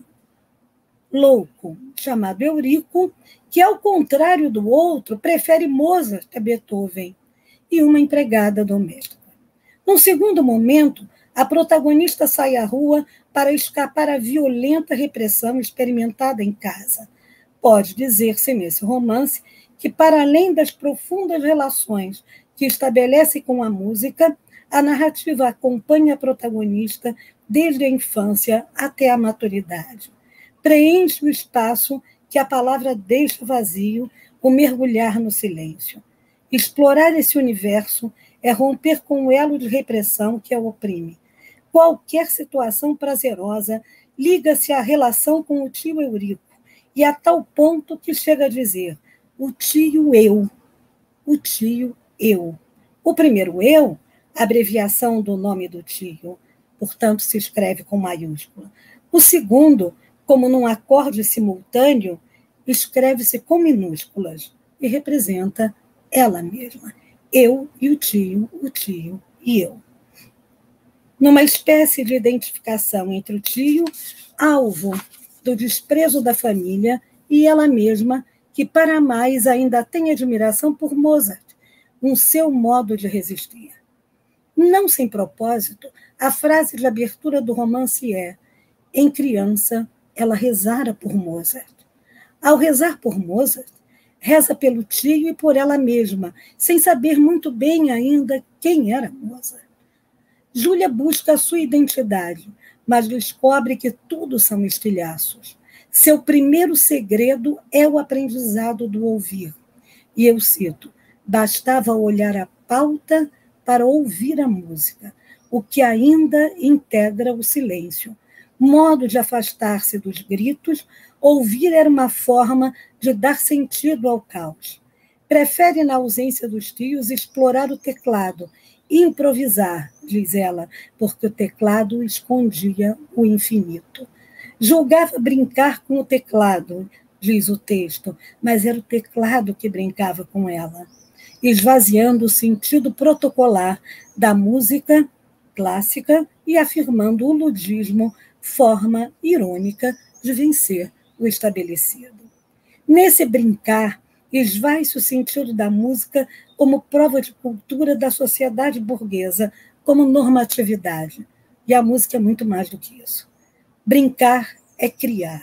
louco, chamado Eurico, que, ao contrário do outro, prefere Mozart a Beethoven, e uma empregada doméstica. Num segundo momento, A protagonista sai à rua para escapar à violenta repressão experimentada em casa. Pode dizer-se nesse romance que, para além das profundas relações que estabelece com a música, a narrativa acompanha a protagonista desde a infância até a maturidade. Preenche o espaço que a palavra deixa vazio, o mergulhar no silêncio. Explorar esse universo é romper com o elo de repressão que a oprime. Qualquer situação prazerosa liga-se à relação com o tio Eurico, e a tal ponto que chega a dizer: o tio eu, o tio eu. O primeiro eu, abreviação do nome do tio, portanto se escreve com maiúscula. O segundo, como num acorde simultâneo, escreve-se com minúsculas e representa ela mesma. Eu e o tio e eu. Numa espécie de identificação entre o tio, alvo do desprezo da família, e ela mesma, que para mais ainda tem admiração por Mozart, um seu modo de resistir. Não sem propósito, a frase de abertura do romance é: em criança, ela rezara por Mozart. Ao rezar por Mozart, reza pelo tio e por ela mesma, sem saber muito bem ainda quem era Mozart. Júlia busca a sua identidade, mas descobre que tudo são estilhaços. Seu primeiro segredo é o aprendizado do ouvir. E eu cito: bastava olhar a pauta para ouvir a música, o que ainda integra o silêncio. Modo de afastar-se dos gritos, ouvir era uma forma de dar sentido ao caos. Prefere, na ausência dos tios, explorar o teclado, improvisar, diz ela, porque o teclado escondia o infinito. Julgava brincar com o teclado, diz o texto, mas era o teclado que brincava com ela, esvaziando o sentido protocolar da música clássica e afirmando o ludismo, forma irônica de vencer o estabelecido. Nesse brincar, esvai-se o sentido da música como prova de cultura da sociedade burguesa, como normatividade. E a música é muito mais do que isso. Brincar é criar.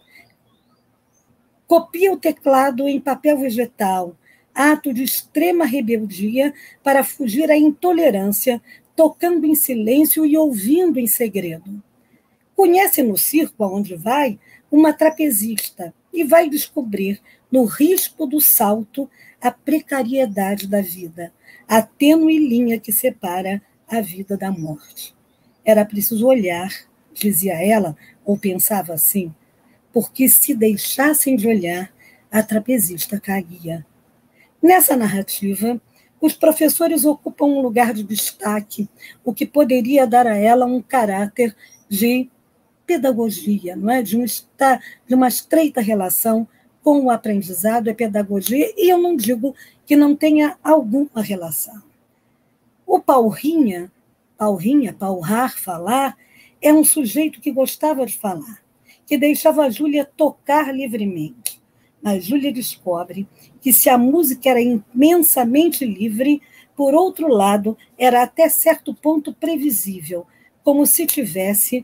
Copia o teclado em papel vegetal, ato de extrema rebeldia para fugir à intolerância, tocando em silêncio e ouvindo em segredo. Conhece no circo aonde vai uma trapezista e vai descobrir, no risco do salto, a precariedade da vida, a tênue linha que separa a vida da morte. Era preciso olhar, dizia ela, ou pensava assim, porque se deixassem de olhar, a trapezista caía. Nessa narrativa, os professores ocupam um lugar de destaque, o que poderia dar a ela um caráter de pedagogia, não é? De uma estreita relação com o aprendizado e pedagogia, e eu não digo que não tenha alguma relação. O Paulrinha, paurrar, falar, é um sujeito que gostava de falar, que deixava a Júlia tocar livremente. Mas Júlia descobre que se a música era imensamente livre, por outro lado, era até certo ponto previsível, como se tivesse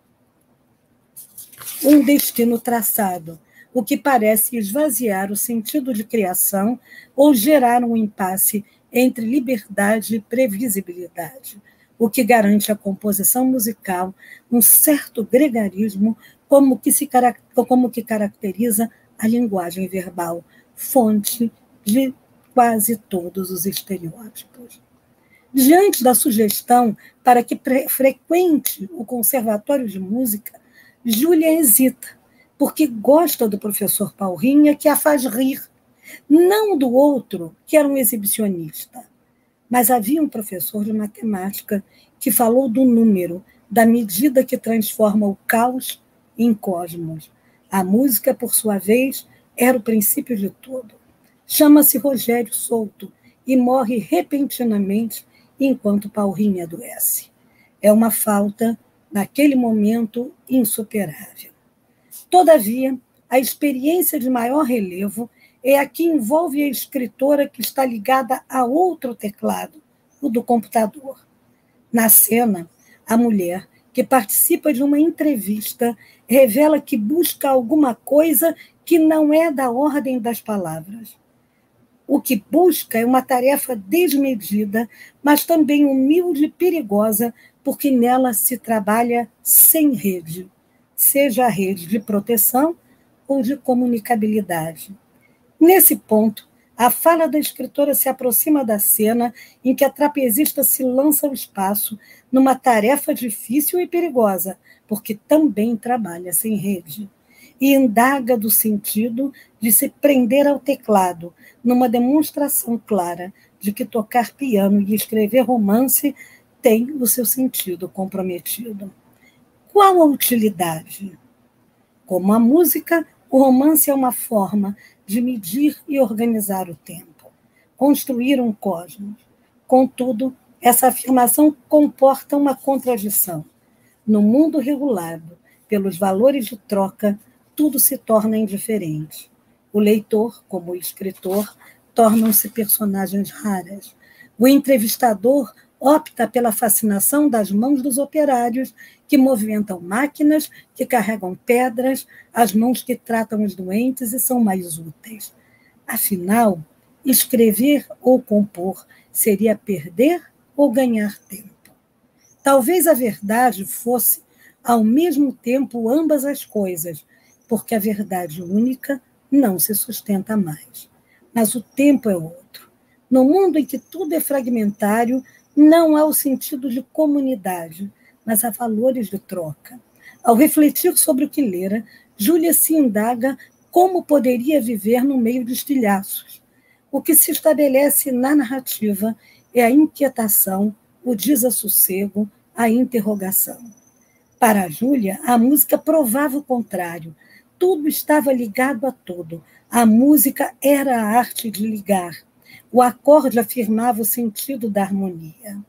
um destino traçado, o que parece esvaziar o sentido de criação ou gerar um impasse entre liberdade e previsibilidade, o que garante à composição musical um certo gregarismo como que caracteriza a linguagem verbal, fonte de quase todos os estereótipos. Diante da sugestão para que frequente o Conservatório de Música, Júlia hesita, porque gosta do professor Paulrinha, que a faz rir, não do outro, que era um exibicionista. Mas havia um professor de matemática que falou do número, da medida que transforma o caos em cosmos. A música, por sua vez, era o princípio de tudo. Chama-se Rogério Souto e morre repentinamente enquanto Paulrinha adoece. É uma falta, naquele momento, insuperável. Todavia, a experiência de maior relevo é a que envolve a escritora que está ligada a outro teclado, o do computador. Na cena, A mulher que participa de uma entrevista revela que busca alguma coisa que não é da ordem das palavras. O que busca é uma tarefa desmedida, mas também humilde e perigosa, porque nela se trabalha sem rede, seja a rede de proteção ou de comunicabilidade. Nesse ponto, a fala da escritora se aproxima da cena em que a trapezista se lança ao espaço numa tarefa difícil e perigosa, porque também trabalha sem rede, e indaga do sentido de se prender ao teclado, numa demonstração clara de que tocar piano e escrever romance tem o seu sentido comprometido. Qual a utilidade? Como a música, o romance é uma forma de medir e organizar o tempo, construir um cosmos. Contudo, essa afirmação comporta uma contradição. No mundo regulado pelos valores de troca, tudo se torna indiferente. O leitor, como o escritor, tornam-se personagens raras. O entrevistador opta pela fascinação das mãos dos operários que movimentam máquinas, que carregam pedras, as mãos que tratam os doentes e são mais úteis. Afinal, escrever ou compor seria perder ou ganhar tempo. Talvez a verdade fosse, ao mesmo tempo, ambas as coisas, porque a verdade única não se sustenta mais. Mas o tempo é outro. No mundo em que tudo é fragmentário, não há o sentido de comunidade, mas há valores de troca. Ao refletir sobre o que lera, Júlia se indaga como poderia viver no meio de estilhaços. O que se estabelece na narrativa é a inquietação, o desassossego, a interrogação. Para Júlia, a música provava o contrário. Tudo estava ligado a tudo. A música era a arte de ligar. O acorde afirmava o sentido da harmonia.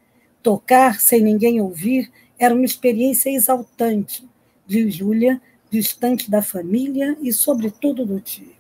Tocar sem ninguém ouvir era uma experiência exaltante, diz Júlia, distante da família e, sobretudo, do tio.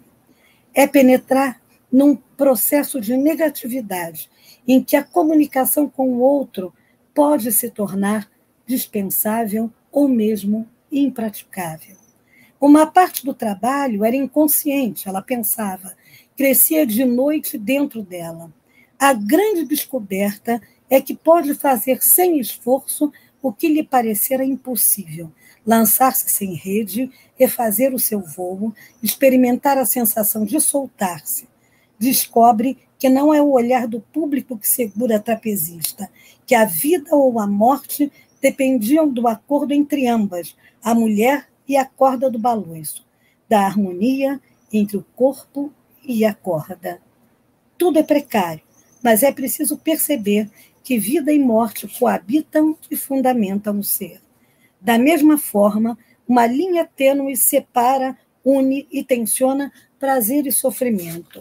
É penetrar num processo de negatividade, em que a comunicação com o outro pode se tornar dispensável ou mesmo impraticável. Uma parte do trabalho era inconsciente, ela pensava, crescia de noite dentro dela. A grande descoberta é que pode fazer sem esforço o que lhe parecera impossível, lançar-se sem rede, refazer o seu voo, experimentar a sensação de soltar-se. Descobre que não é o olhar do público que segura a trapezista, que a vida ou a morte dependiam do acordo entre ambas, a mulher e a corda do balanço, da harmonia entre o corpo e a corda. Tudo é precário, mas é preciso perceber que vida e morte coabitam e fundamentam o ser. Da mesma forma, uma linha tênue separa, une e tensiona prazer e sofrimento.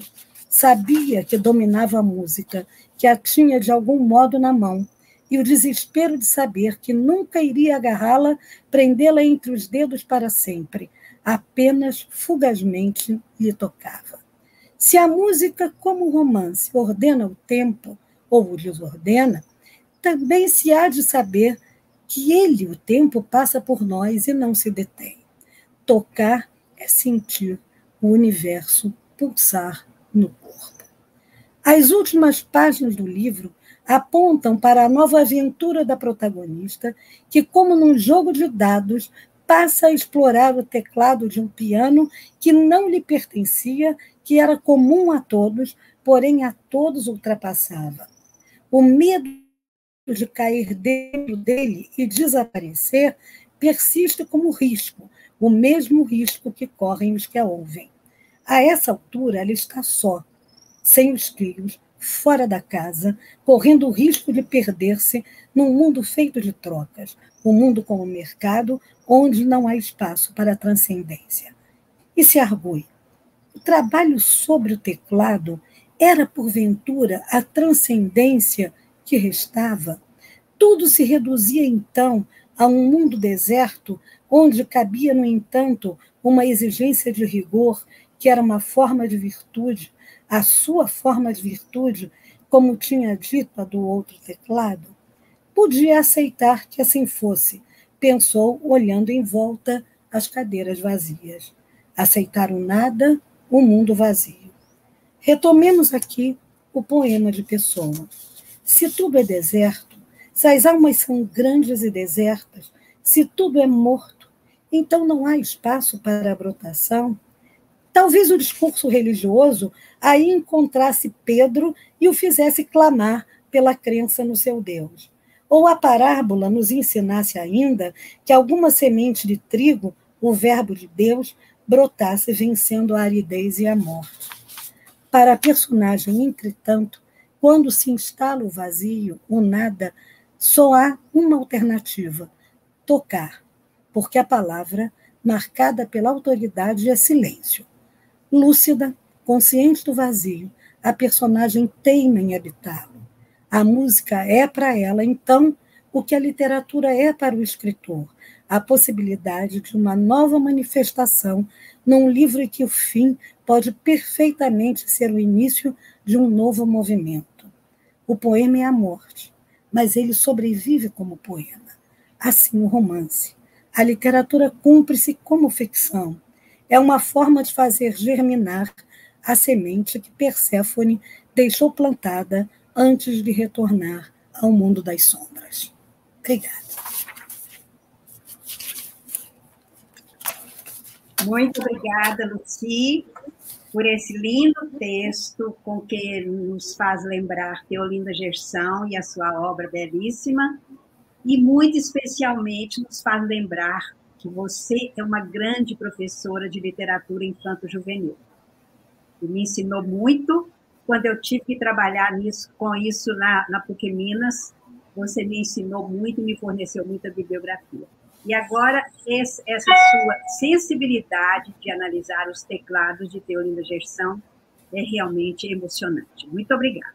Sabia que dominava a música, que a tinha de algum modo na mão, e o desespero de saber que nunca iria agarrá-la, prendê-la entre os dedos para sempre, apenas fugazmente lhe tocava. Se a música, como o romance, ordena o tempo ou o desordena, também se há de saber que ele, o tempo, passa por nós e não se detém. Tocar é sentir o universo pulsar no corpo. As últimas páginas do livro apontam para a nova aventura da protagonista, que, como num jogo de dados, passa a explorar o teclado de um piano que não lhe pertencia, que era comum a todos, porém a todos ultrapassava. O medo de cair dentro dele e desaparecer persiste como risco, o mesmo risco que correm os que a ouvem. A essa altura, ela está só, sem os filhos, fora da casa, correndo o risco de perder-se num mundo feito de trocas, um mundo como mercado, onde não há espaço para a transcendência. E se argue. O trabalho sobre o teclado era, porventura, a transcendência que restava? Tudo se reduzia, então, a um mundo deserto, onde cabia, no entanto, uma exigência de rigor, que era uma forma de virtude, a sua forma de virtude, como tinha dito a do outro teclado. Podia aceitar que assim fosse, pensou, olhando em volta as cadeiras vazias. Aceitar o nada, o mundo vazio. Retomemos aqui o poema de Pessoa. Se tudo é deserto, se as almas são grandes e desertas, se tudo é morto, então não há espaço para a brotação? Talvez o discurso religioso aí encontrasse Pedro e o fizesse clamar pela crença no seu Deus. Ou a parábola nos ensinasse ainda que alguma semente de trigo, o verbo de Deus, brotasse vencendo a aridez e a morte. Para a personagem, entretanto, quando se instala o vazio, o nada, só há uma alternativa: tocar, porque a palavra, marcada pela autoridade, é silêncio. Lúcida, consciente do vazio, a personagem teima em habitá-lo. A música é para ela, então, o que a literatura é para o escritor, a possibilidade de uma nova manifestação num livro em que o fim pode perfeitamente ser o início de um novo movimento. O poema é a morte, mas ele sobrevive como poema. Assim o romance. A literatura cumpre-se como ficção. É uma forma de fazer germinar a semente que Perséfone deixou plantada antes de retornar ao mundo das sombras. Obrigada. Muito obrigada, Luci, por esse lindo texto com que nos faz lembrar Teolinda Gerson e a sua obra belíssima, e muito especialmente nos faz lembrar que você é uma grande professora de literatura infanto-juvenil. E me ensinou muito quando eu tive que trabalhar com isso na PUC Minas. Você me ensinou muito e me forneceu muita bibliografia. E agora, essa sua sensibilidade de analisar os teclados de Teolinda Gerson é realmente emocionante. Muito obrigada.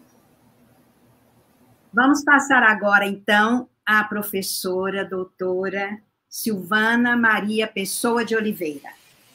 Vamos passar agora, então, à professora doutora Silvana Maria Pessoa de Oliveira.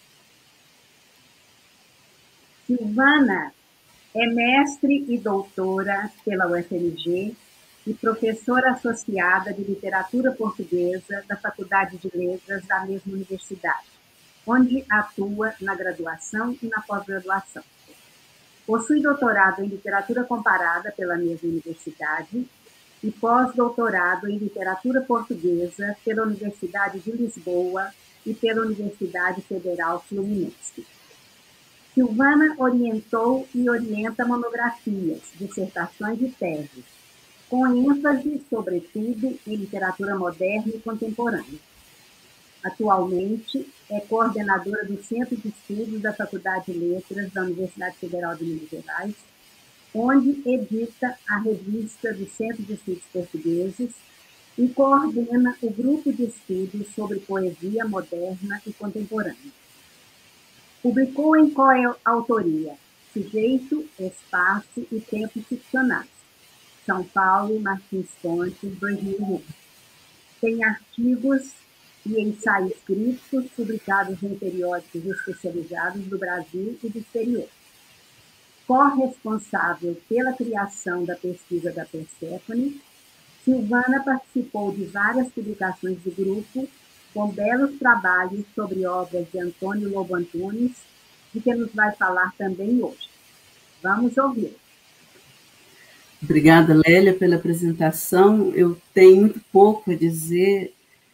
Silvana é mestre e doutora pela UFMG e professora associada de literatura portuguesa da Faculdade de Letras da mesma universidade, onde atua na graduação e na pós-graduação. Possui doutorado em literatura comparada pela mesma universidade e pós-doutorado em literatura portuguesa pela Universidade de Lisboa e pela Universidade Federal Fluminense. Silvana orientou e orienta monografias, dissertações e teses, com ênfase, sobretudo, em literatura moderna e contemporânea. Atualmente, é coordenadora do Centro de Estudos da Faculdade de Letras da Universidade Federal de Minas Gerais, onde edita a revista do Centro de Estudos Portugueses e coordena o grupo de estudos sobre poesia moderna e contemporânea. Publicou em coautoria Sujeito, Espaço e Tempo Ficcionais, São Paulo, Martins Fontes, 2001. Tem artigos e ensaios críticos publicados em periódicos especializados do Brasil e do exterior. Corresponsável pela criação da pesquisa da Perséfone, Silvana participou de várias publicações do grupo, com belos trabalhos sobre obras de Antônio Lobo Antunes, de que nos vai falar também hoje. Vamos ouvir. Obrigada, Lélia, pela apresentação. Eu tenho muito pouco a dizer,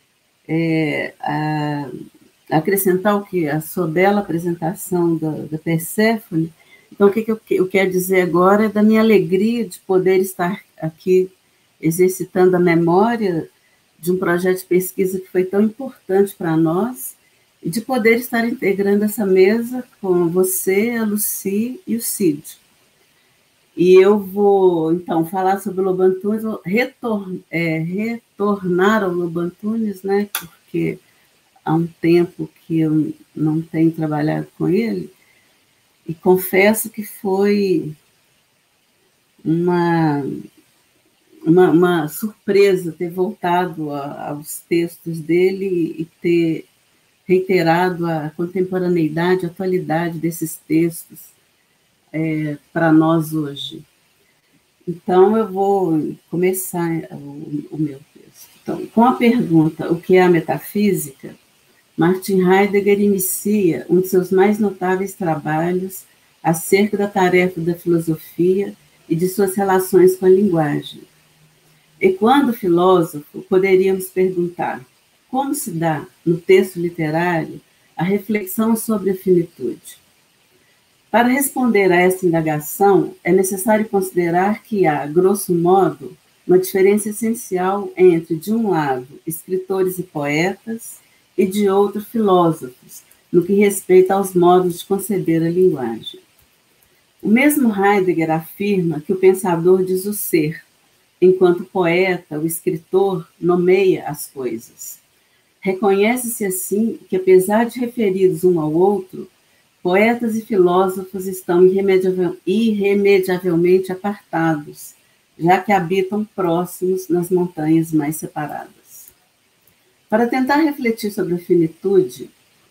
a acrescentar a sua bela apresentação da Perséfone. Então, o que eu quero dizer agora é da minha alegria de poder estar aqui exercitando a memória de um projeto de pesquisa que foi tão importante para nós e de poder estar integrando essa mesa com você, a Luci e o Cid. E eu vou, então, falar sobre o Lobo Antunes, retornar ao Lobo Antunes, né, porque há um tempo que eu não tenho trabalhado com ele, e confesso que foi uma surpresa ter voltado aos textos dele e ter reiterado a contemporaneidade, a atualidade desses textos para nós hoje. Então, eu vou começar o meu texto. Então, com a pergunta, o que é a metafísica? Martin Heidegger inicia um de seus mais notáveis trabalhos acerca da tarefa da filosofia e de suas relações com a linguagem. E quando filósofo, poderíamos perguntar como se dá, no texto literário, a reflexão sobre a finitude. Para responder a essa indagação, é necessário considerar que há, grosso modo, uma diferença essencial entre, de um lado, escritores e poetas, e de outro, filósofos, no que respeita aos modos de conceber a linguagem. O mesmo Heidegger afirma que o pensador diz o ser, enquanto o poeta, o escritor, nomeia as coisas. Reconhece-se assim que, apesar de referidos um ao outro, poetas e filósofos estão irremediavelmente apartados, já que habitam próximos nas montanhas mais separadas. Para tentar refletir sobre a finitude,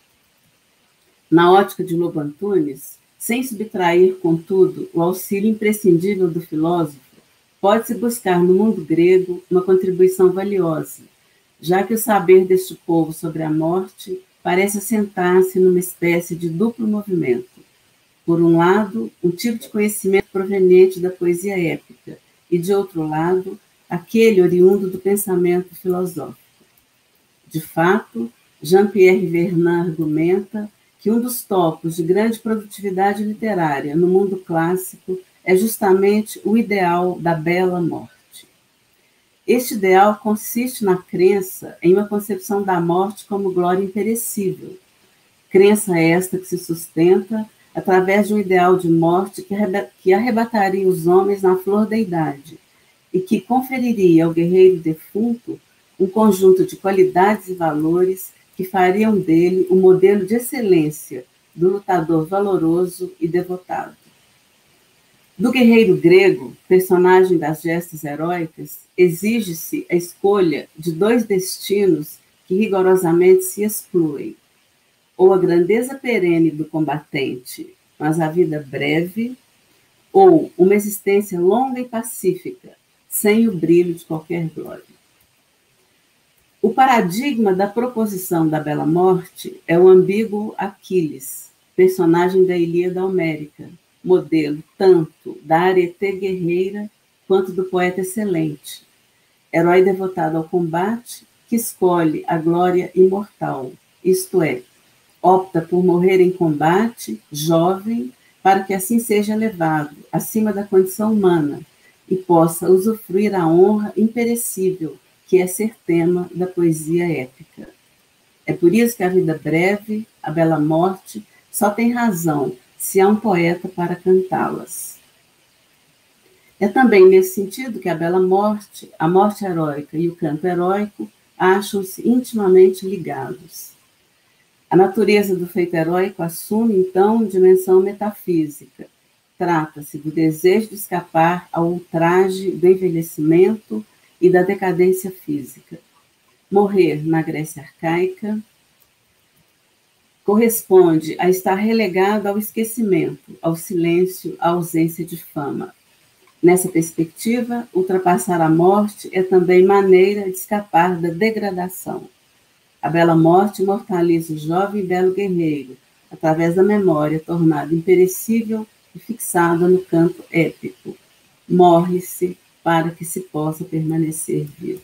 na ótica de Lobo Antunes, sem subtrair, contudo, o auxílio imprescindível do filósofo, pode-se buscar no mundo grego uma contribuição valiosa, já que o saber deste povo sobre a morte parece assentar-se numa espécie de duplo movimento. Por um lado, um tipo de conhecimento proveniente da poesia épica, e, de outro lado, aquele oriundo do pensamento filosófico. De fato, Jean-Pierre Vernant argumenta que um dos tópicos de grande produtividade literária no mundo clássico é justamente o ideal da bela morte. Este ideal consiste na crença em uma concepção da morte como glória imperecível. Crença esta que se sustenta através de um ideal de morte que arrebataria os homens na flor da idade e que conferiria ao guerreiro defunto um conjunto de qualidades e valores que fariam dele um modelo de excelência do lutador valoroso e devotado. Do guerreiro grego, personagem das gestas heróicas, exige-se a escolha de dois destinos que rigorosamente se excluem: ou a grandeza perene do combatente, mas a vida breve, ou uma existência longa e pacífica, sem o brilho de qualquer glória. O paradigma da proposição da bela morte é o ambíguo Aquiles, personagem da Ilíada Homérica, modelo tanto da arete guerreira quanto do poeta excelente, herói devotado ao combate que escolhe a glória imortal, isto é, opta por morrer em combate, jovem, para que assim seja elevado acima da condição humana e possa usufruir a honra imperecível que é ser tema da poesia épica. É por isso que a vida breve, a bela morte, só tem razão se há um poeta para cantá-las. É também nesse sentido que a bela morte, a morte heróica e o canto heróico acham-se intimamente ligados. A natureza do feito heróico assume, então, dimensão metafísica. Trata-se do desejo de escapar ao ultraje do envelhecimento e da decadência física. Morrer, na Grécia arcaica, corresponde a estar relegado ao esquecimento, ao silêncio, à ausência de fama. Nessa perspectiva, ultrapassar a morte é também maneira de escapar da degradação. A bela morte imortaliza o jovem e belo guerreiro, através da memória tornada imperecível e fixada no canto épico. Morre-se para que se possa permanecer vivo.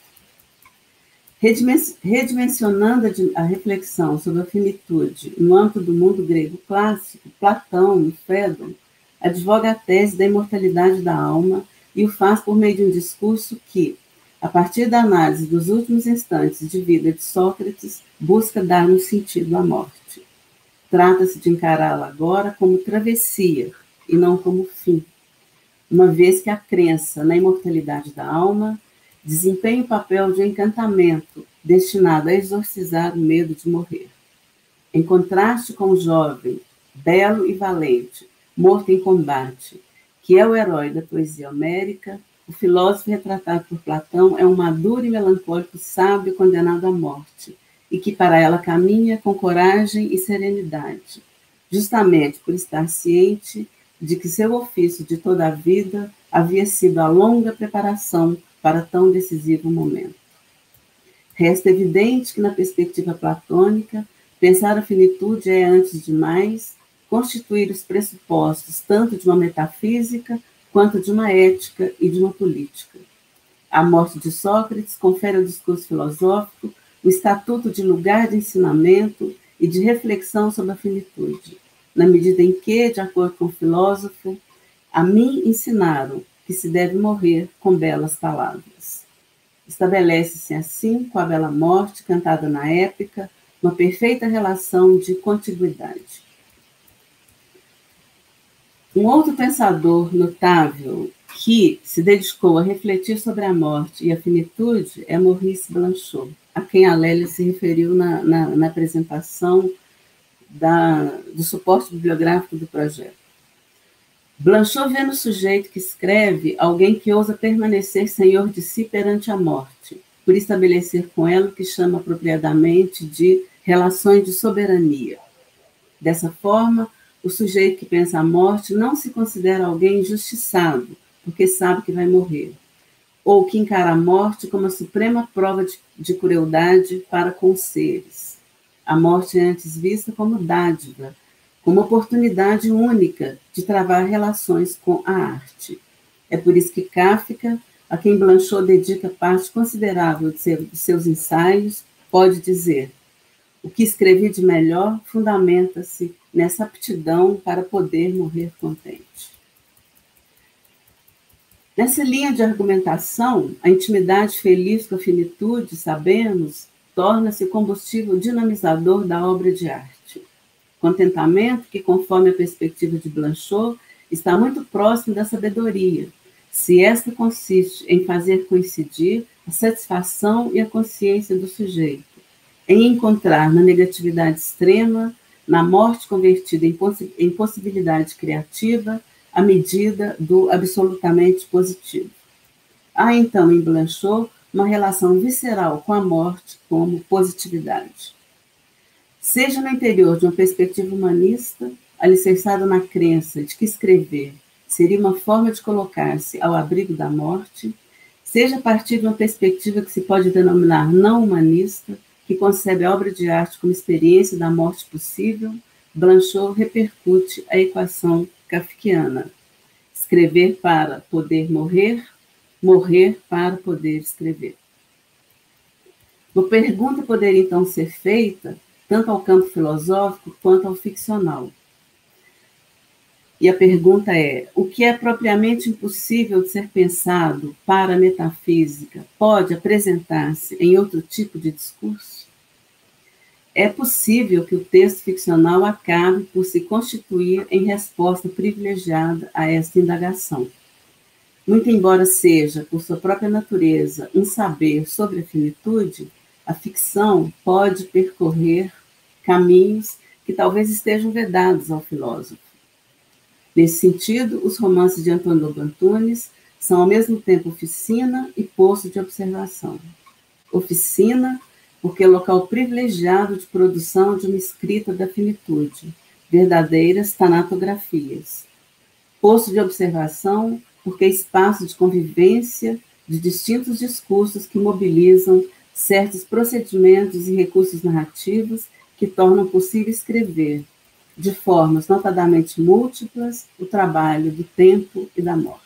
Redimensionando a reflexão sobre a finitude no âmbito do mundo grego clássico, Platão, no Fédon, advoga a tese da imortalidade da alma e o faz por meio de um discurso que, a partir da análise dos últimos instantes de vida de Sócrates, busca dar um sentido à morte. Trata-se de encará-la agora como travessia e não como fim, uma vez que a crença na imortalidade da alma desempenha o papel de encantamento destinado a exorcizar o medo de morrer. Em contraste com o jovem, belo e valente, morto em combate, que é o herói da poesia homérica, o filósofo retratado por Platão é um maduro e melancólico sábio condenado à morte, e que para ela caminha com coragem e serenidade, justamente por estar ciente de que seu ofício de toda a vida havia sido a longa preparação para tão decisivo momento. Resta evidente que, na perspectiva platônica, pensar a finitude é, antes de mais, constituir os pressupostos tanto de uma metafísica quanto de uma ética e de uma política. A morte de Sócrates confere ao discurso filosófico o estatuto de lugar de ensinamento e de reflexão sobre a finitude, na medida em que, de acordo com o filósofo, a mim ensinaram que se deve morrer com belas palavras. Estabelece-se assim, com a bela morte cantada na épica, uma perfeita relação de contiguidade. Um outro pensador notável que se dedicou a refletir sobre a morte e a finitude é Maurice Blanchot, a quem a Lélia se referiu na apresentação do suporte bibliográfico do projeto. Blanchot vê no sujeito que escreve alguém que ousa permanecer senhor de si perante a morte, por estabelecer com ela o que chama apropriadamente de relações de soberania. Dessa forma, o sujeito que pensa a morte não se considera alguém injustiçado, porque sabe que vai morrer, ou que encara a morte como a suprema prova de crueldade para com os seres. A morte é antes vista como dádiva, como oportunidade única de travar relações com a arte. É por isso que Kafka, a quem Blanchot dedica parte considerável de seus ensaios, pode dizer: o que escrevi de melhor fundamenta-se nessa aptidão para poder morrer contente. Nessa linha de argumentação, a intimidade feliz com a finitude, sabemos, torna-se o combustível dinamizador da obra de arte. Contentamento que, conforme a perspectiva de Blanchot, está muito próximo da sabedoria, se esta consiste em fazer coincidir a satisfação e a consciência do sujeito, em encontrar na negatividade extrema, na morte convertida em possibilidade criativa, a medida do absolutamente positivo. Há, então, em Blanchot, uma relação visceral com a morte como positividade. Seja no interior de uma perspectiva humanista, alicerçada na crença de que escrever seria uma forma de colocar-se ao abrigo da morte, seja a partir de uma perspectiva que se pode denominar não humanista, que concebe a obra de arte como experiência da morte possível, Blanchot repercute a equação kafkiana: escrever para poder morrer, morrer para poder escrever. Uma pergunta poderia então ser feita tanto ao campo filosófico quanto ao ficcional. E a pergunta é: o que é propriamente impossível de ser pensado para a metafísica pode apresentar-se em outro tipo de discurso? É possível que o texto ficcional acabe por se constituir em resposta privilegiada a esta indagação. Muito embora seja, por sua própria natureza, um saber sobre a finitude, a ficção pode percorrer caminhos que talvez estejam vedados ao filósofo. Nesse sentido, os romances de Antônio Lobo Antunes são ao mesmo tempo oficina e posto de observação. Oficina, porque é local privilegiado de produção de uma escrita da finitude, verdadeiras tanatografias. Posto de observação, porque é espaço de convivência de distintos discursos que mobilizam certos procedimentos e recursos narrativos que tornam possível escrever, de formas notadamente múltiplas, o trabalho do tempo e da morte.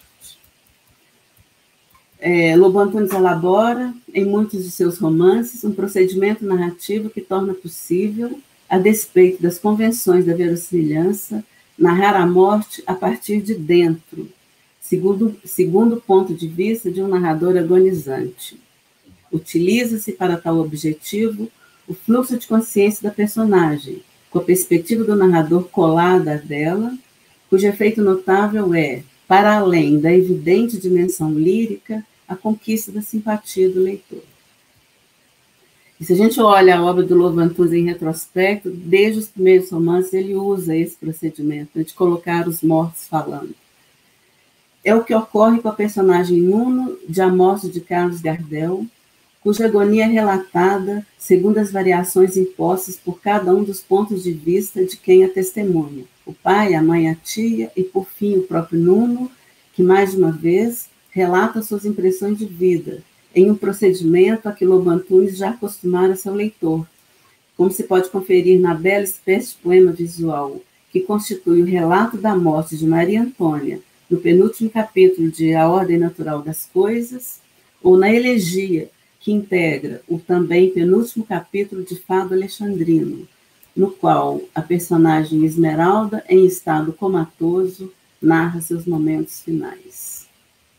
Lobo Antunes elabora, em muitos de seus romances, um procedimento narrativo que torna possível, a despeito das convenções da verossimilhança, narrar a morte a partir de dentro, segundo o ponto de vista de um narrador agonizante. Utiliza-se para tal objetivo o fluxo de consciência da personagem, com a perspectiva do narrador colada dela, cujo efeito notável é, para além da evidente dimensão lírica, a conquista da simpatia do leitor. E se a gente olha a obra do Lobo Antunes em retrospecto, desde os primeiros romances ele usa esse procedimento de colocar os mortos falando. É o que ocorre com a personagem Nuno de A Morte de Carlos Gardel, cuja agonia é relatada segundo as variações impostas por cada um dos pontos de vista de quem a testemunha, o pai, a mãe, a tia e, por fim, o próprio Nuno, que, mais de uma vez, relata suas impressões de vida, em um procedimento a que Lobo Antunes já acostumara seu leitor, como se pode conferir na bela espécie de poema visual que constitui o relato da morte de Maria Antônia, no penúltimo capítulo de A Ordem Natural das Coisas, ou na elegia, que integra o também penúltimo capítulo de Fado Alexandrino, no qual a personagem Esmeralda, em estado comatoso, narra seus momentos finais.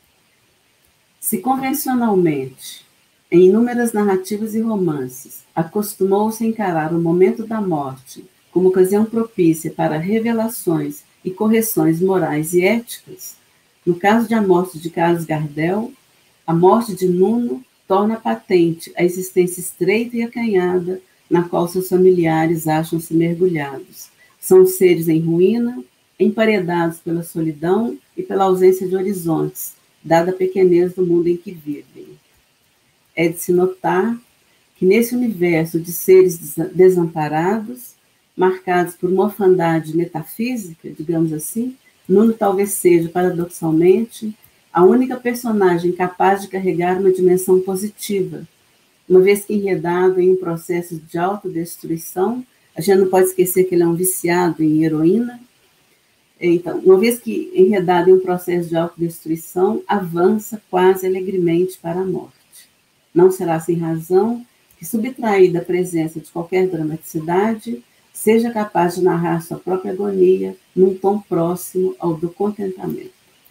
Se convencionalmente, em inúmeras narrativas e romances, acostumou-se a encarar o momento da morte como ocasião propícia para revelações e correções morais e éticas, no caso de A Morte de Carlos Gardel, a morte de Nuno torna patente a existência estreita e acanhada na qual seus familiares acham-se mergulhados. São seres em ruína, emparedados pela solidão e pela ausência de horizontes, dada a pequenez do mundo em que vivem. É de se notar que nesse universo de seres desamparados, marcados por uma orfandade metafísica, digamos assim, Nuno talvez seja, paradoxalmente, a única personagem capaz de carregar uma dimensão positiva, uma vez que enredado em um processo de autodestruição, a gente não pode esquecer que ele é um viciado em heroína. Então, uma vez que enredado em um processo de autodestruição, avança quase alegremente para a morte. Não será sem razão que, subtraída da presença de qualquer dramaticidade, seja capaz de narrar sua própria agonia num tom próximo ao do contentamento.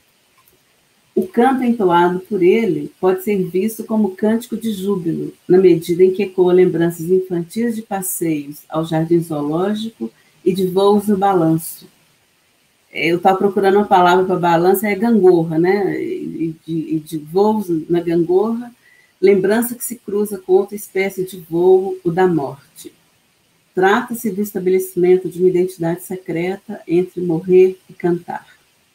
O canto entoado por ele pode ser visto como cântico de júbilo, na medida em que ecoa lembranças infantis de passeios ao jardim zoológico e de voos no balanço. Eu estava procurando uma palavra para balanço, é gangorra, né? E de voos na gangorra, lembrança que se cruza com outra espécie de voo, o da morte. Trata-se do estabelecimento de uma identidade secreta entre morrer e cantar.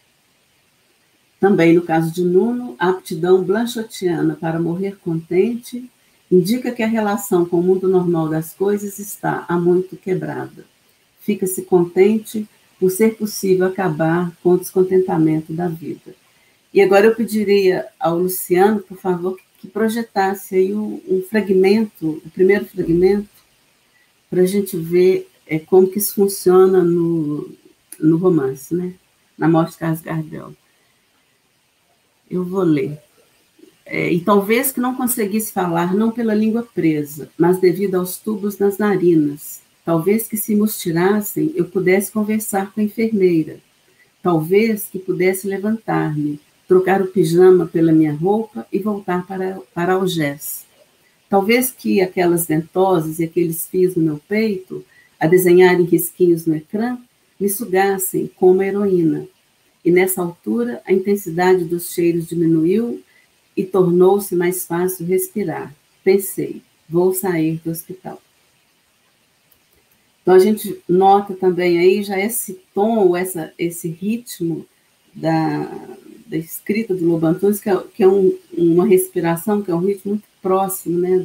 Também, no caso de Nuno, a aptidão blanchotiana para morrer contente indica que a relação com o mundo normal das coisas está há muito quebrada. Fica-se contente por ser possível acabar com o descontentamento da vida. E agora eu pediria ao Luciano, por favor, que projetasse aí um fragmento, o primeiro fragmento, para a gente ver como que isso funciona no romance, né? Na Morte de Carlos Gardel. Eu vou ler. E talvez que não conseguisse falar, não pela língua presa, mas devido aos tubos nas narinas. Talvez que se nos tirassem, eu pudesse conversar com a enfermeira. Talvez que pudesse levantar-me, trocar o pijama pela minha roupa e voltar para Algés. Talvez que aquelas ventosas e aqueles fios no meu peito, a desenharem risquinhos no ecrã, me sugassem como heroína. E nessa altura, a intensidade dos cheiros diminuiu e tornou-se mais fácil respirar. Pensei, vou sair do hospital. Então, a gente nota também aí já esse tom, esse ritmo da escrita do Lobo Antunes, que é uma respiração, que é um ritmo muito próximo, né,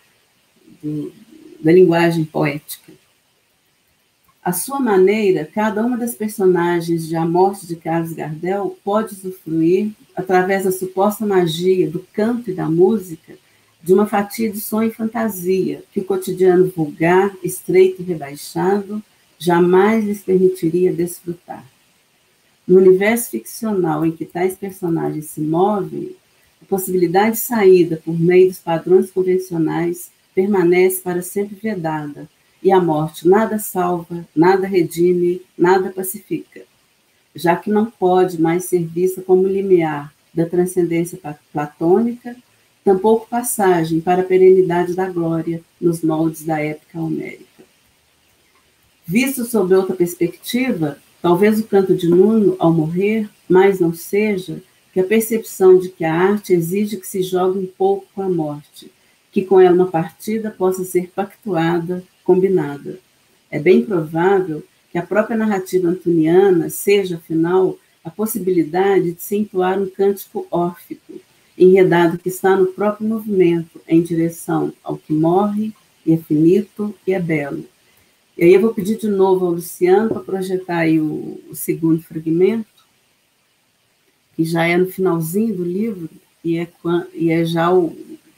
da linguagem poética. À sua maneira, cada uma das personagens de A Morte de Carlos Gardel pode usufruir, através da suposta magia do canto e da música, de uma fatia de sonho e fantasia que o cotidiano vulgar, estreito e rebaixado jamais lhes permitiria desfrutar. No universo ficcional em que tais personagens se movem, a possibilidade de saída por meio dos padrões convencionais permanece para sempre vedada, e a morte nada salva, nada redime, nada pacifica, já que não pode mais ser vista como limiar da transcendência platônica, tampouco passagem para a perenidade da glória nos moldes da épica homérica. Visto sob outra perspectiva, talvez o canto de Nuno, ao morrer, mais não seja que a percepção de que a arte exige que se jogue um pouco com a morte, que com ela uma partida possa ser pactuada, combinada. É bem provável que a própria narrativa antoniana seja, afinal, a possibilidade de se entoar um cântico órfico, enredado que está no próprio movimento, em direção ao que morre, e é finito e é belo. E aí eu vou pedir de novo ao Luciano para projetar aí o segundo fragmento, e já é no finalzinho do livro, e é já o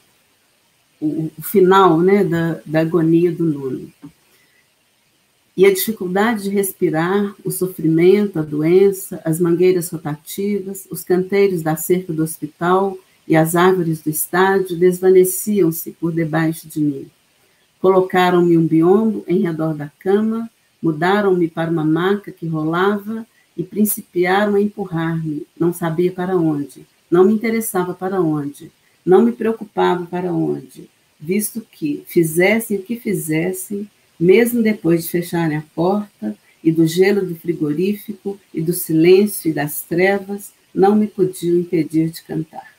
final, né, da agonia do Nuno. E a dificuldade de respirar, o sofrimento, a doença, as mangueiras rotativas, os canteiros da cerca do hospital e as árvores do estádio desvaneciam-se por debaixo de mim. Colocaram-me um biombo em redor da cama, mudaram-me para uma maca que rolava e principiaram a empurrar-me. Não sabia para onde, não me interessava para onde, não me preocupava para onde, visto que, fizessem o que fizessem, mesmo depois de fecharem a porta e do gelo do frigorífico e do silêncio e das trevas, não me podiam impedir de cantar.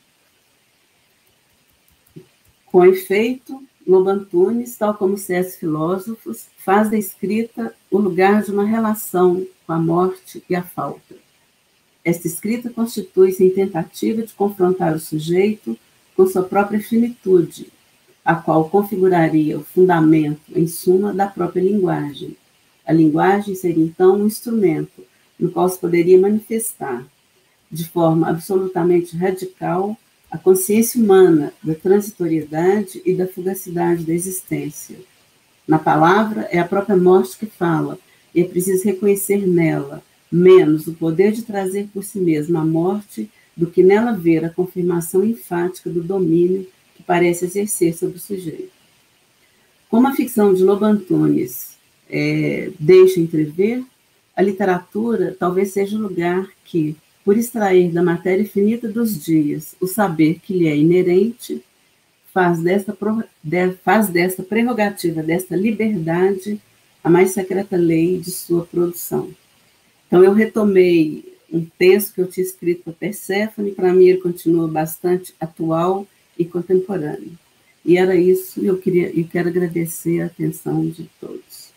Com efeito, Lobo Antunes, tal como certos filósofos, faz da escrita o lugar de uma relação com a morte e a falta. Esta escrita constitui-se em tentativa de confrontar o sujeito com sua própria finitude, a qual configuraria o fundamento, em suma, da própria linguagem. A linguagem seria, então, um instrumento no qual se poderia manifestar, de forma absolutamente radical, a consciência humana da transitoriedade e da fugacidade da existência. Na palavra, é a própria morte que fala, e é preciso reconhecer nela, menos o poder de trazer por si mesma a morte, do que nela ver a confirmação enfática do domínio que parece exercer sobre o sujeito. Como a ficção de Lobo Antunes deixa entrever, a literatura talvez seja o lugar que, por extrair da matéria finita dos dias o saber que lhe é inerente, faz desta prerrogativa, desta liberdade, a mais secreta lei de sua produção. Então, eu retomei um texto que eu tinha escrito para Perséfone, para mim ele continua bastante atual e contemporâneo. E era isso, eu quero agradecer a atenção de todos.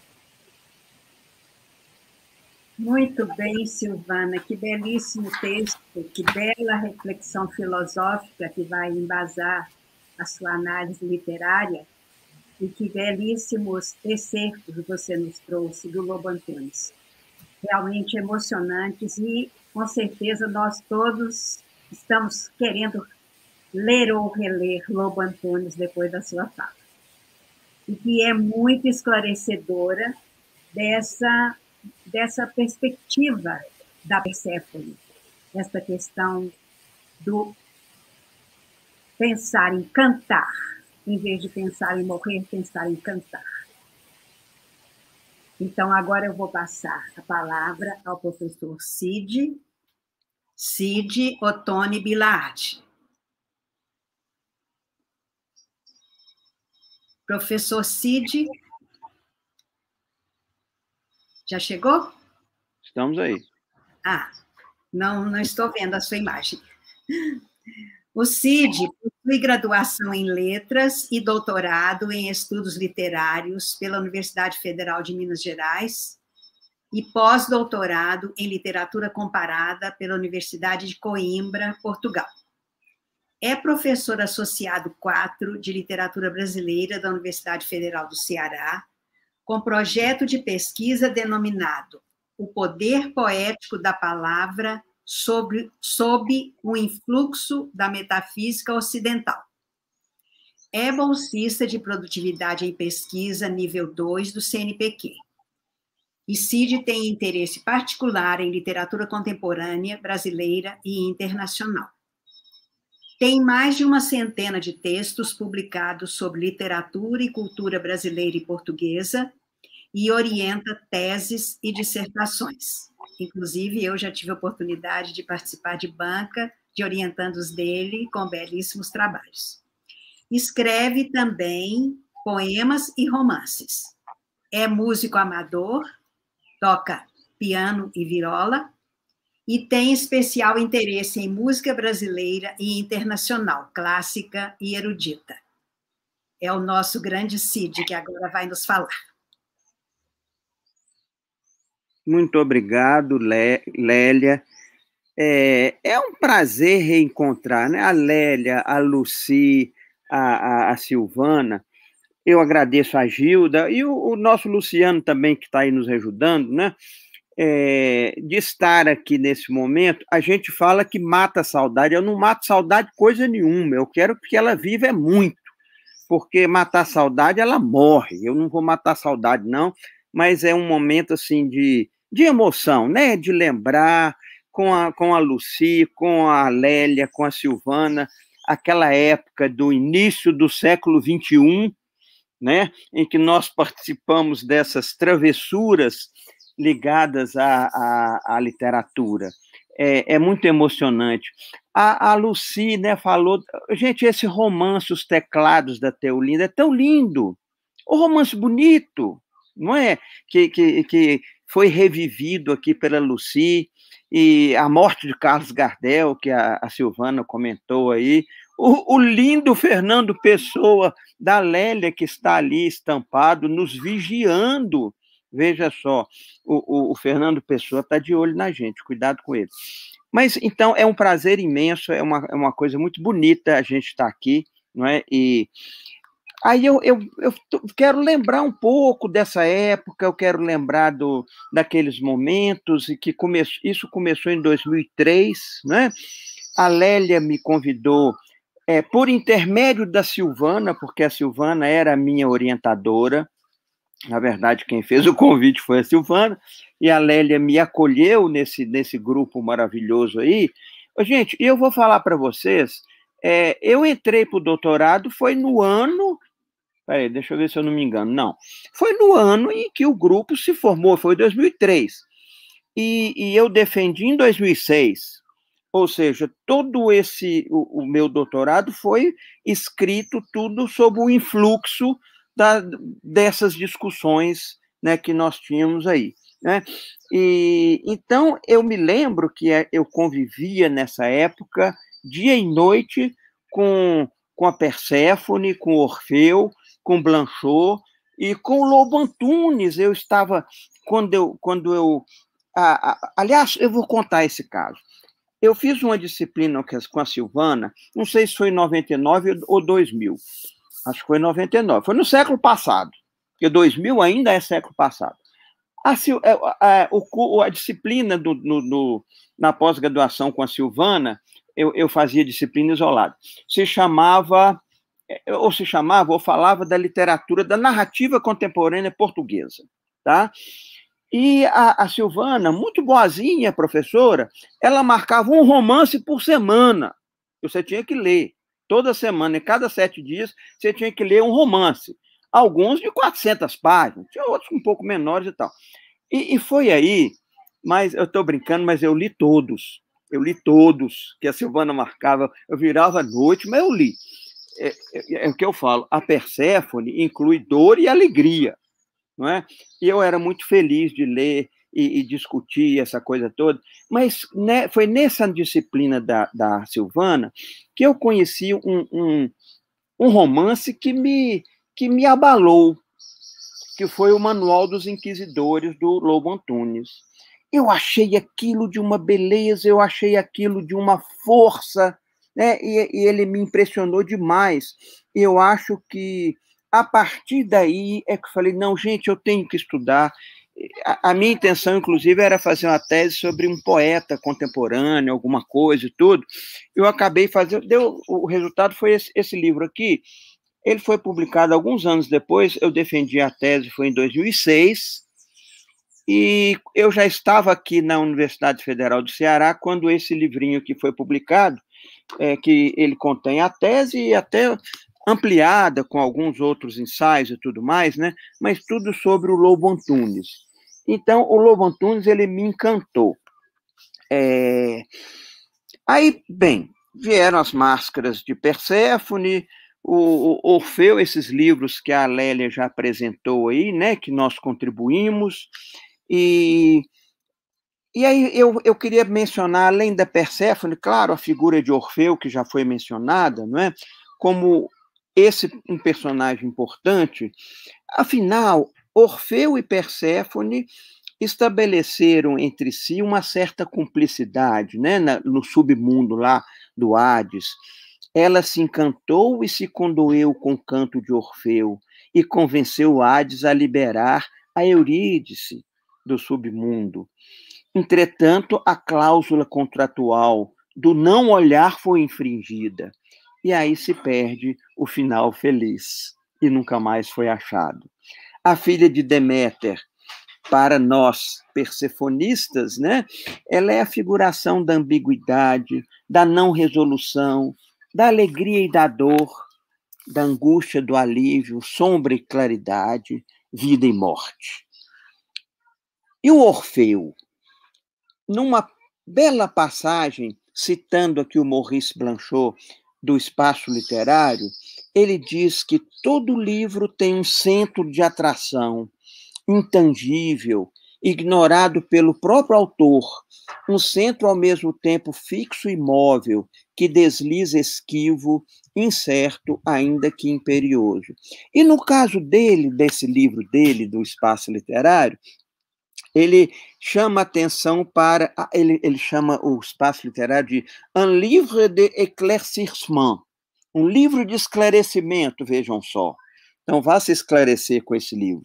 Muito bem, Silvana, que belíssimo texto, que bela reflexão filosófica que vai embasar a sua análise literária, e que belíssimos excertos você nos trouxe do Lobo Antunes. Realmente emocionantes e, com certeza, nós todos estamos querendo ler ou reler Lobo Antunes depois da sua fala. E que é muito esclarecedora dessa perspectiva da Perséfone, essa questão do pensar em cantar, em vez de pensar em morrer, pensar em cantar. Então, agora eu vou passar a palavra ao professor Cid Ottoni Bilardi. Professor Cid, já chegou? Estamos aí. Não estou vendo a sua imagem. O Cid possui graduação em Letras e doutorado em Estudos Literários pela Universidade Federal de Minas Gerais e pós-doutorado em Literatura Comparada pela Universidade de Coimbra, Portugal. É professor associado 4 de Literatura Brasileira da Universidade Federal do Ceará, com projeto de pesquisa denominado O Poder Poético da Palavra sob o influxo da metafísica ocidental. É bolsista de produtividade em pesquisa nível 2 do CNPq. E Cid tem interesse particular em literatura contemporânea brasileira e internacional. Tem mais de uma centena de textos publicados sobre literatura e cultura brasileira e portuguesa e orienta teses e dissertações. Inclusive, eu já tive a oportunidade de participar de banca de orientandos dele com belíssimos trabalhos. Escreve também poemas e romances. É músico amador, toca piano e viola, e tem especial interesse em música brasileira e internacional, clássica e erudita. É o nosso grande Cid, que agora vai nos falar. Muito obrigado, Lélia. É um prazer reencontrar, né? A Lélia, a Lucy, a Silvana. Eu agradeço a Gilda e o nosso Luciano também, que está aí nos ajudando, né? de estar aqui nesse momento. A gente fala que mata a saudade. Eu não mato saudade coisa nenhuma. Eu quero que ela viva muito, porque matar a saudade, ela morre. Eu não vou matar a saudade, não, mas é um momento assim de emoção, né? De lembrar com a Lucy, com a Lélia, com a Silvana, aquela época do início do século XXI, né? Em que nós participamos dessas travessuras ligadas à literatura. É muito emocionante. A Lucy, né, falou... Gente, esse romance, Os Teclados da Teolinda, é tão lindo. O romance bonito, não é? Que foi revivido aqui pela Lucy, e a morte de Carlos Gardel, que a Silvana comentou aí, o lindo Fernando Pessoa, da Lélia, que está ali estampado, nos vigiando. Veja só, o Fernando Pessoa está de olho na gente, cuidado com ele. Mas, então, é um prazer imenso, é uma coisa muito bonita a gente estar aqui, não é? E aí eu quero lembrar um pouco dessa época, eu quero lembrar daqueles momentos, e que isso começou em 2003, né? A Lélia me convidou, por intermédio da Silvana, porque a Silvana era a minha orientadora. Na verdade, quem fez o convite foi a Silvana, e a Lélia me acolheu nesse grupo maravilhoso aí. Gente, eu vou falar para vocês, eu entrei para o doutorado, foi no ano... Peraí, deixa eu ver se eu não me engano. Não, foi no ano em que o grupo se formou, foi em 2003. E eu defendi em 2006. Ou seja, todo o meu doutorado foi escrito tudo sob o influxo dessas discussões, né, que nós tínhamos aí, né? E então eu me lembro que eu convivia nessa época dia e noite com a Perséfone, com o Orfeu, com Blanchot e com o Lobo Antunes. Eu estava aliás, eu vou contar esse caso. Eu fiz uma disciplina com a Silvana, não sei se foi em 99 ou 2000. Acho que foi em 99. Foi no século passado, porque 2000 ainda é século passado. A disciplina na pós-graduação com a Silvana, eu fazia disciplina isolada. Ou falava da literatura, da narrativa contemporânea portuguesa, tá? E a Silvana, muito boazinha, professora, ela marcava um romance por semana. Você tinha que ler. Toda semana, em cada 7 dias, você tinha que ler um romance. Alguns de 400 páginas, tinha outros um pouco menores e tal. E foi aí, mas eu estou brincando, mas eu li todos. Eu li todos que a Silvana marcava. Eu virava à noite, mas eu li. É o que eu falo, a Perséfone inclui dor e alegria, não é? E eu era muito feliz de ler e discutir essa coisa toda, mas né, foi nessa disciplina da Silvana que eu conheci um romance que me abalou, que foi o Manual dos Inquisidores, do Lobo Antunes. Eu achei aquilo de uma beleza, eu achei aquilo de uma força, né? E ele me impressionou demais. Eu acho que, a partir daí, é que eu falei, não, gente, eu tenho que estudar. A minha intenção, inclusive, era fazer uma tese sobre um poeta contemporâneo, alguma coisa e tudo. Eu acabei fazendo... O resultado foi esse livro aqui. Ele foi publicado alguns anos depois, eu defendi a tese, foi em 2006, e eu já estava aqui na Universidade Federal do Ceará quando esse livrinho aqui foi publicado, que ele contém a tese e até ampliada com alguns outros ensaios e tudo mais, né? Mas tudo sobre o Lobo Antunes. Então, o Lobo Antunes, ele me encantou. Aí, bem, vieram as máscaras de Perséfone, o Orfeu, esses livros que a Lélia já apresentou aí, né, que nós contribuímos, e aí eu queria mencionar, além da Perséfone, claro, a figura de Orfeu, que já foi mencionada, não é? Como um personagem importante. Afinal, Orfeu e Perséfone estabeleceram entre si uma certa cumplicidade, né, no submundo lá do Hades. Ela se encantou e se condoeu com o canto de Orfeu e convenceu Hades a liberar a Eurídice, do submundo. Entretanto, a cláusula contratual do não olhar foi infringida, e aí se perde o final feliz, e nunca mais foi achado. A filha de Deméter, para nós persefonistas, né, ela é a figuração da ambiguidade, da não resolução, da alegria e da dor, da angústia, do alívio, sombra e claridade, vida e morte. E o Orfeu, numa bela passagem, citando aqui o Maurice Blanchot, do Espaço Literário, ele diz que todo livro tem um centro de atração intangível, ignorado pelo próprio autor, um centro ao mesmo tempo fixo e móvel, que desliza esquivo, incerto, ainda que imperioso. E no caso dele, desse livro dele, do Espaço Literário, ele chama atenção para... Ele chama o Espaço Literário de un livre d'éclaircissement, um livro de esclarecimento, vejam só. Então, vá se esclarecer com esse livro.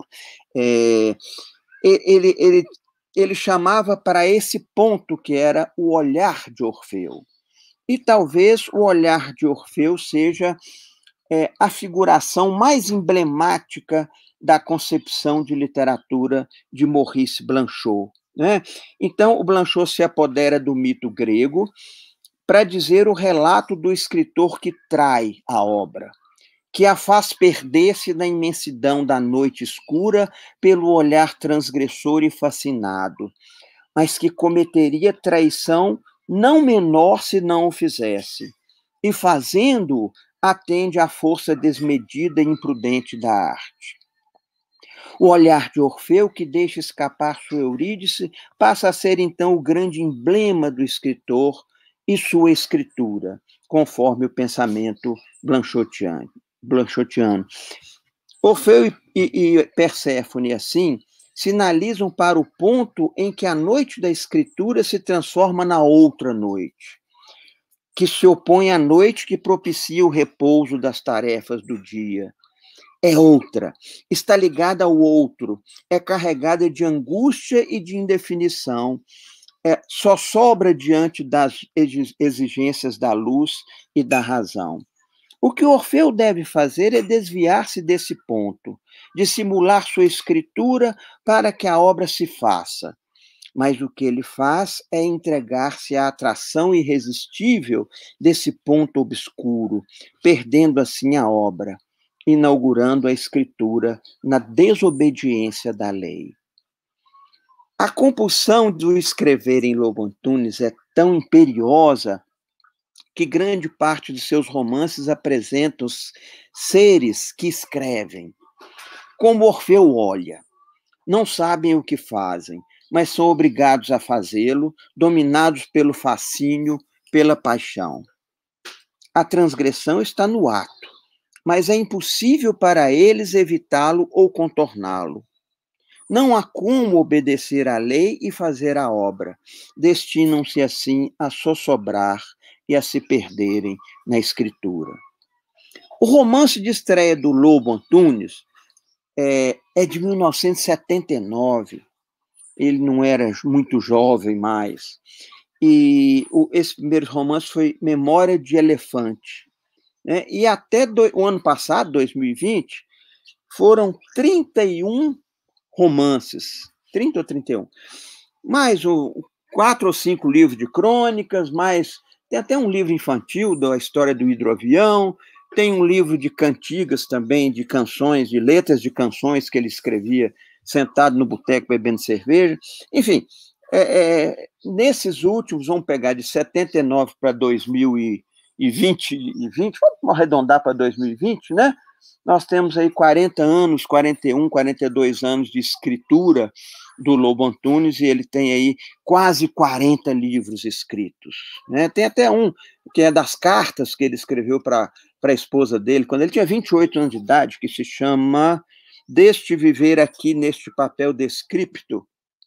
Ele chamava para esse ponto que era o olhar de Orfeu. E talvez o olhar de Orfeu seja a figuração mais emblemática da concepção de literatura de Maurice Blanchot, né? Então, o Blanchot se apodera do mito grego para dizer o relato do escritor que trai a obra, que a faz perder-se na imensidão da noite escura pelo olhar transgressor e fascinado, mas que cometeria traição não menor se não o fizesse, e fazendo-o atende à força desmedida e imprudente da arte. O olhar de Orfeu, que deixa escapar sua Eurídice, passa a ser então o grande emblema do escritor e sua escritura, conforme o pensamento blanchotiano. Orfeu e Perséfone, assim, sinalizam para o ponto em que a noite da escritura se transforma na outra noite, que se opõe à noite que propicia o repouso das tarefas do dia. É outra, está ligada ao outro, é carregada de angústia e de indefinição, só sobra diante das exigências da luz e da razão. O que Orfeu deve fazer é desviar-se desse ponto, dissimular sua escritura para que a obra se faça. Mas o que ele faz é entregar-se à atração irresistível desse ponto obscuro, perdendo assim a obra, inaugurando a escritura na desobediência da lei. A compulsão do escrever em Lobo Antunes é tão imperiosa que grande parte de seus romances apresentam seres que escrevem. Como Orfeu olha, não sabem o que fazem, mas são obrigados a fazê-lo, dominados pelo fascínio, pela paixão. A transgressão está no ato, mas é impossível para eles evitá-lo ou contorná-lo. Não há como obedecer à lei e fazer a obra. Destinam-se assim a sossobrar e a se perderem na escritura. O romance de estreia do Lobo Antunes é de 1979. Ele não era muito jovem mais. E esse primeiro romance foi Memória de Elefante. Né? E até o ano passado, 2020, foram 31 romances, 30 ou 31. Mais 4 ou 5 livros de crônicas, mais... Tem até um livro infantil da história do hidroavião, tem um livro de cantigas também, de canções, de letras de canções que ele escrevia sentado no boteco bebendo cerveja. Enfim, nesses últimos, vamos pegar de 79 para 2020, vamos arredondar para 2020, né? Nós temos aí 40 anos, 41, 42 anos de escritura do Lobo Antunes, e ele tem aí quase 40 livros escritos. Né? Tem até um que é das cartas que ele escreveu para a esposa dele, quando ele tinha 28 anos de idade, que se chama Deste Viver Aqui Neste Papel Descripto.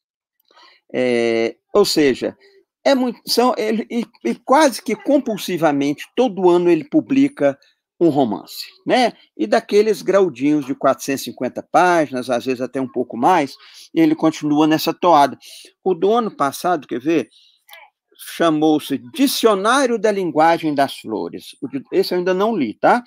Ou seja, e quase que compulsivamente, todo ano ele publica um romance, né? E daqueles graudinhos de 450 páginas, às vezes até um pouco mais, ele continua nessa toada. O do ano passado, quer ver? Chamou-se Dicionário da Linguagem das Flores. Esse eu ainda não li, tá?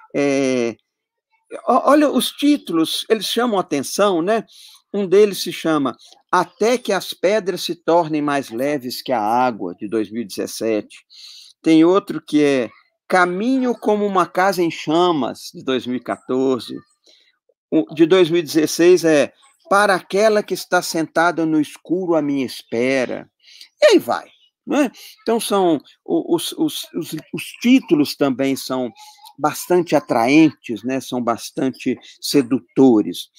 Olha, os títulos, eles chamam atenção, né? Um deles se chama Até que as Pedras se Tornem Mais Leves que a Água, de 2017. Tem outro que é Caminho como uma Casa em Chamas, de 2014. De 2016 é Para aquela que está sentada no escuro à minha espera. E aí vai. Né? Então, são os títulos também são bastante atraentes, né? São bastante sedutores.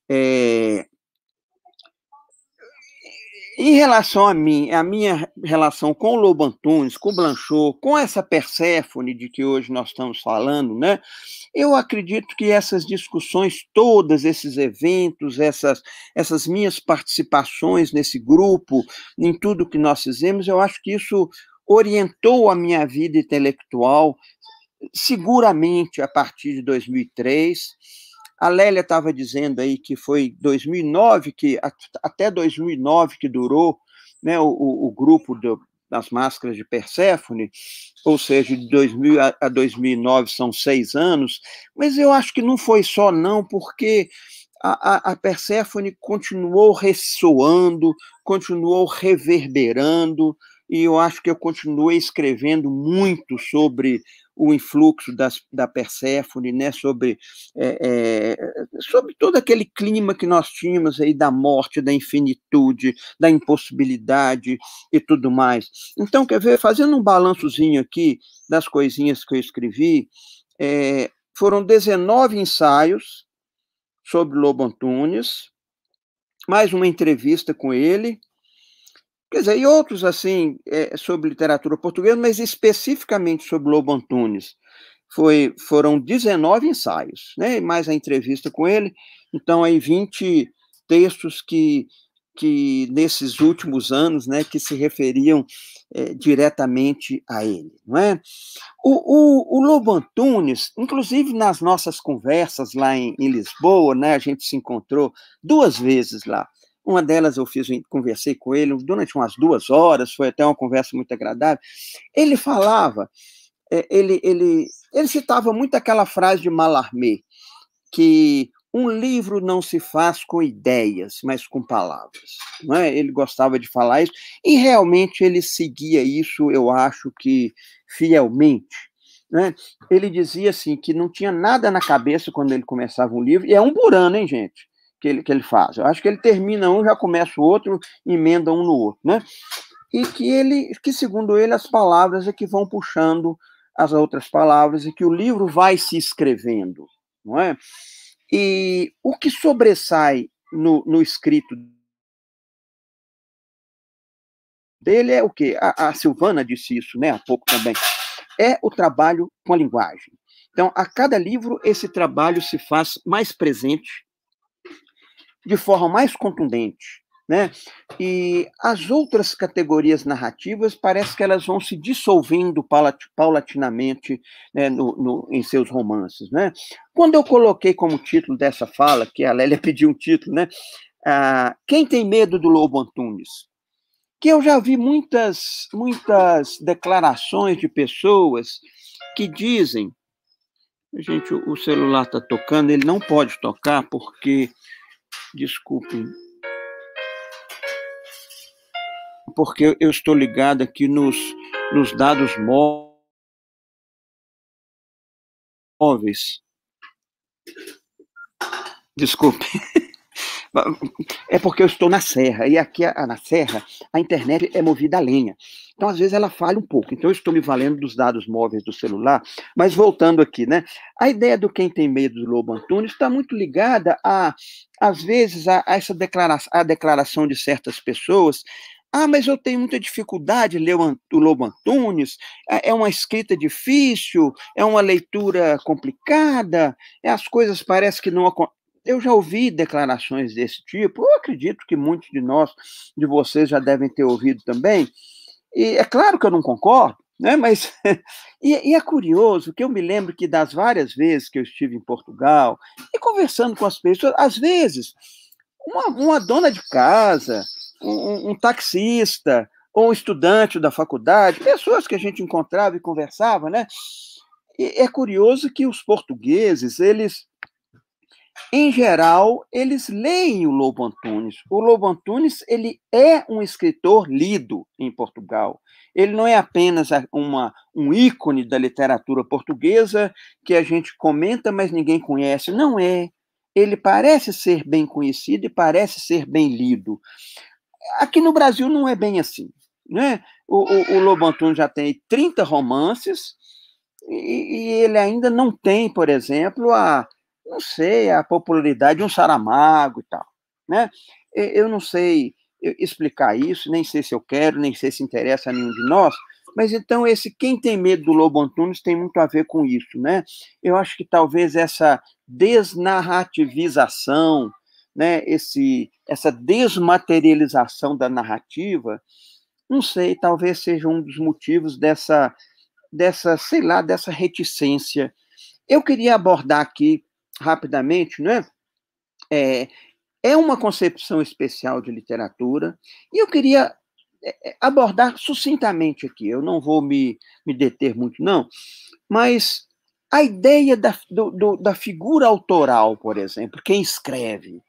Em relação a mim, a minha relação com o Lobo Antunes, com o Blanchot, com essa Perséfone de que hoje nós estamos falando, né? Eu acredito que essas discussões todas, esses eventos, essas minhas participações nesse grupo, em tudo que nós fizemos, eu acho que isso orientou a minha vida intelectual, seguramente a partir de 2003. A Lélia estava dizendo aí que foi 2009, até 2009 que durou, né, o grupo das Máscaras de Perséfone, ou seja, de 2000 a 2009 são 6 anos, mas eu acho que não foi só não, porque a Perséfone continuou ressoando, continuou reverberando, e eu acho que eu continuei escrevendo muito sobre o influxo da Perséfone, né, sobre todo aquele clima que nós tínhamos aí da morte, da infinitude, da impossibilidade e tudo mais. Então, quer ver, fazendo um balançozinho aqui das coisinhas que eu escrevi, foram 19 ensaios sobre Lobo Antunes, mais uma entrevista com ele, quer dizer, e outros, assim, sobre literatura portuguesa, mas especificamente sobre Lobo Antunes. Foram 19 ensaios, né? Mais a entrevista com ele, então aí 20 textos que nesses últimos anos, né, que se referiam diretamente a ele, não é? O Lobo Antunes, inclusive nas nossas conversas lá em Lisboa, né, a gente se encontrou 2 vezes lá. Uma delas conversei com ele durante umas 2 horas, foi até uma conversa muito agradável. Ele falava, ele citava muito aquela frase de Mallarmé, que um livro não se faz com ideias, mas com palavras. Não é? Ele gostava de falar isso, e realmente ele seguia isso, eu acho que fielmente. Né? Ele dizia assim, que não tinha nada na cabeça quando ele começava um livro, e é um por ano, hein, gente? Que ele faz. Eu acho que ele termina um, já começa o outro, emenda um no outro, né? E que segundo ele, as palavras é que vão puxando as outras palavras e que o livro vai se escrevendo, não é? E o que sobressai no escrito dele é o quê? A Silvana disse isso, né, há pouco também. É o trabalho com a linguagem. Então, a cada livro, esse trabalho se faz mais presente, de forma mais contundente, né? E as outras categorias narrativas parece que elas vão se dissolvendo paulatinamente, né, em seus romances, né? Quando eu coloquei como título dessa fala, que a Lélia pediu um título, né? Quem tem medo do Lobo Antunes? Que eu já vi muitas declarações de pessoas que dizem, gente, o celular está tocando, ele não pode tocar porque desculpem, porque eu estou ligado aqui nos dados móveis. Desculpe. É porque eu estou na serra, e aqui na serra a internet é movida a lenha. Então, às vezes, ela falha um pouco. Então, eu estou me valendo dos dados móveis do celular. Mas, voltando aqui, né? A ideia do quem tem medo do Lobo Antunes está muito ligada, às vezes, a essa declaração de certas pessoas. Mas eu tenho muita dificuldade de ler o Lobo Antunes, é uma escrita difícil, é uma leitura complicada, as coisas parecem que não acontecem. Eu já ouvi declarações desse tipo, eu acredito que muitos de vocês já devem ter ouvido também, e é claro que eu não concordo, né? Mas e é curioso que eu me lembro que das várias vezes que eu estive em Portugal e conversando com as pessoas, às vezes uma dona de casa, um taxista ou um estudante da faculdade, pessoas que a gente encontrava e conversava, né? E é curioso que os portugueses, eles, em geral, eles leem o Lobo Antunes. O Lobo Antunes, ele é um escritor lido em Portugal. Ele não é apenas um ícone da literatura portuguesa que a gente comenta, mas ninguém conhece. Não é. Ele parece ser bem conhecido e parece ser bem lido. Aqui no Brasil não é bem assim, né? O Lobo Antunes já tem 30 romances e ele ainda não tem, por exemplo, não sei, a popularidade de um Saramago e tal, né? Eu não sei explicar isso, nem sei se eu quero, nem sei se interessa a nenhum de nós, mas então quem tem medo do Lobo Antunes tem muito a ver com isso, né? Eu acho que talvez essa desnarrativização, né, essa desmaterialização da narrativa, não sei, talvez seja um dos motivos dessa, sei lá, dessa reticência. Eu queria abordar aqui rapidamente, né? É uma concepção especial de literatura, e eu queria abordar sucintamente aqui. Eu não vou me deter muito, não, mas a ideia da figura autoral, por exemplo, quem escreve,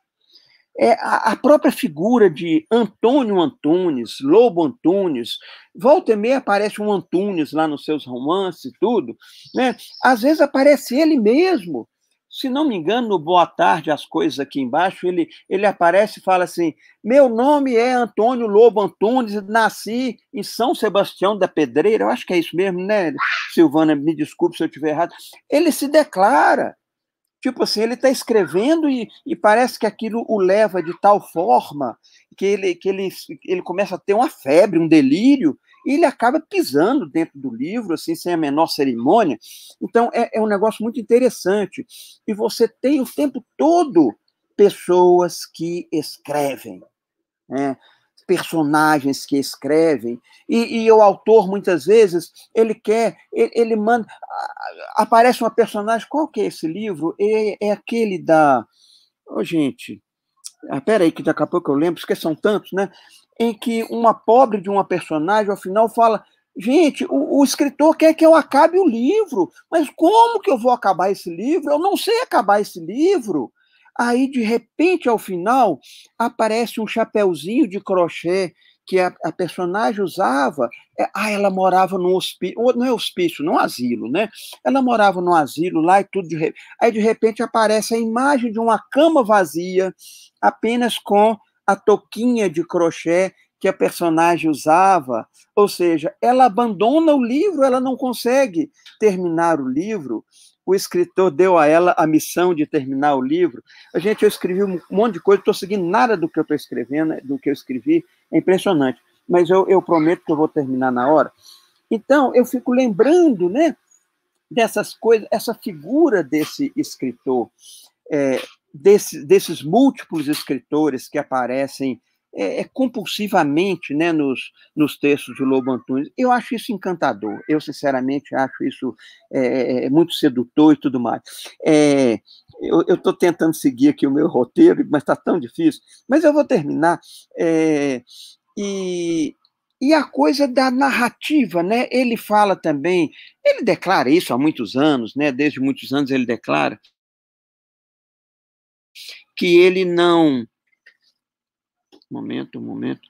a própria figura de Antônio Antunes, Lobo Antunes, volta e meia aparece um Antunes lá nos seus romances e tudo, né? Às vezes aparece ele mesmo. Se não me engano, no Boa Tarde, as coisas aqui embaixo, ele aparece e fala assim: meu nome é Antônio Lobo Antunes, nasci em São Sebastião da Pedreira. Eu acho que é isso mesmo, né, Silvana? Me desculpe se eu estiver errado. Ele se declara. Tipo assim, ele está escrevendo e parece que aquilo o leva de tal forma que ele começa a ter uma febre, um delírio, e ele acaba pisando dentro do livro, assim, sem a menor cerimônia. Então, é um negócio muito interessante. E você tem o tempo todo pessoas que escrevem, né? Personagens que escrevem, e o autor, muitas vezes, ele manda, aparece uma personagem, qual que é esse livro? É aquele da, gente, peraí, que daqui a pouco eu lembro, porque são tantos, né? Em que uma pobre de uma personagem, ao final, fala: gente, o escritor quer que eu acabe o livro, mas como que eu vou acabar esse livro? Eu não sei acabar esse livro. Aí, de repente, ao final, aparece um chapeuzinho de crochê que a personagem usava. Ela morava num hospício, não é hospício, não asilo, né? Ela morava num asilo lá e tudo. Aí, de repente, aparece a imagem de uma cama vazia, apenas com a touquinha de crochê que a personagem usava. Ou seja, ela abandona o livro, ela não consegue terminar o livro. O escritor deu a ela a missão de terminar o livro. Eu escrevi um monte de coisa, não estou seguindo nada do que eu estou escrevendo, do que eu escrevi, é impressionante. Mas eu prometo que eu vou terminar na hora. Então, eu fico lembrando, né, dessas coisas, essa figura desse escritor, desses múltiplos escritores que aparecem compulsivamente, né, nos textos de Lobo Antunes. Eu acho isso encantador. Eu, sinceramente, acho isso muito sedutor e tudo mais. Eu estou tentando seguir aqui o meu roteiro, mas está tão difícil. Mas eu vou terminar. E a coisa da narrativa, né? Ele fala também, ele declara isso há muitos anos, né? Desde muitos anos ele declara que ele não... Momento.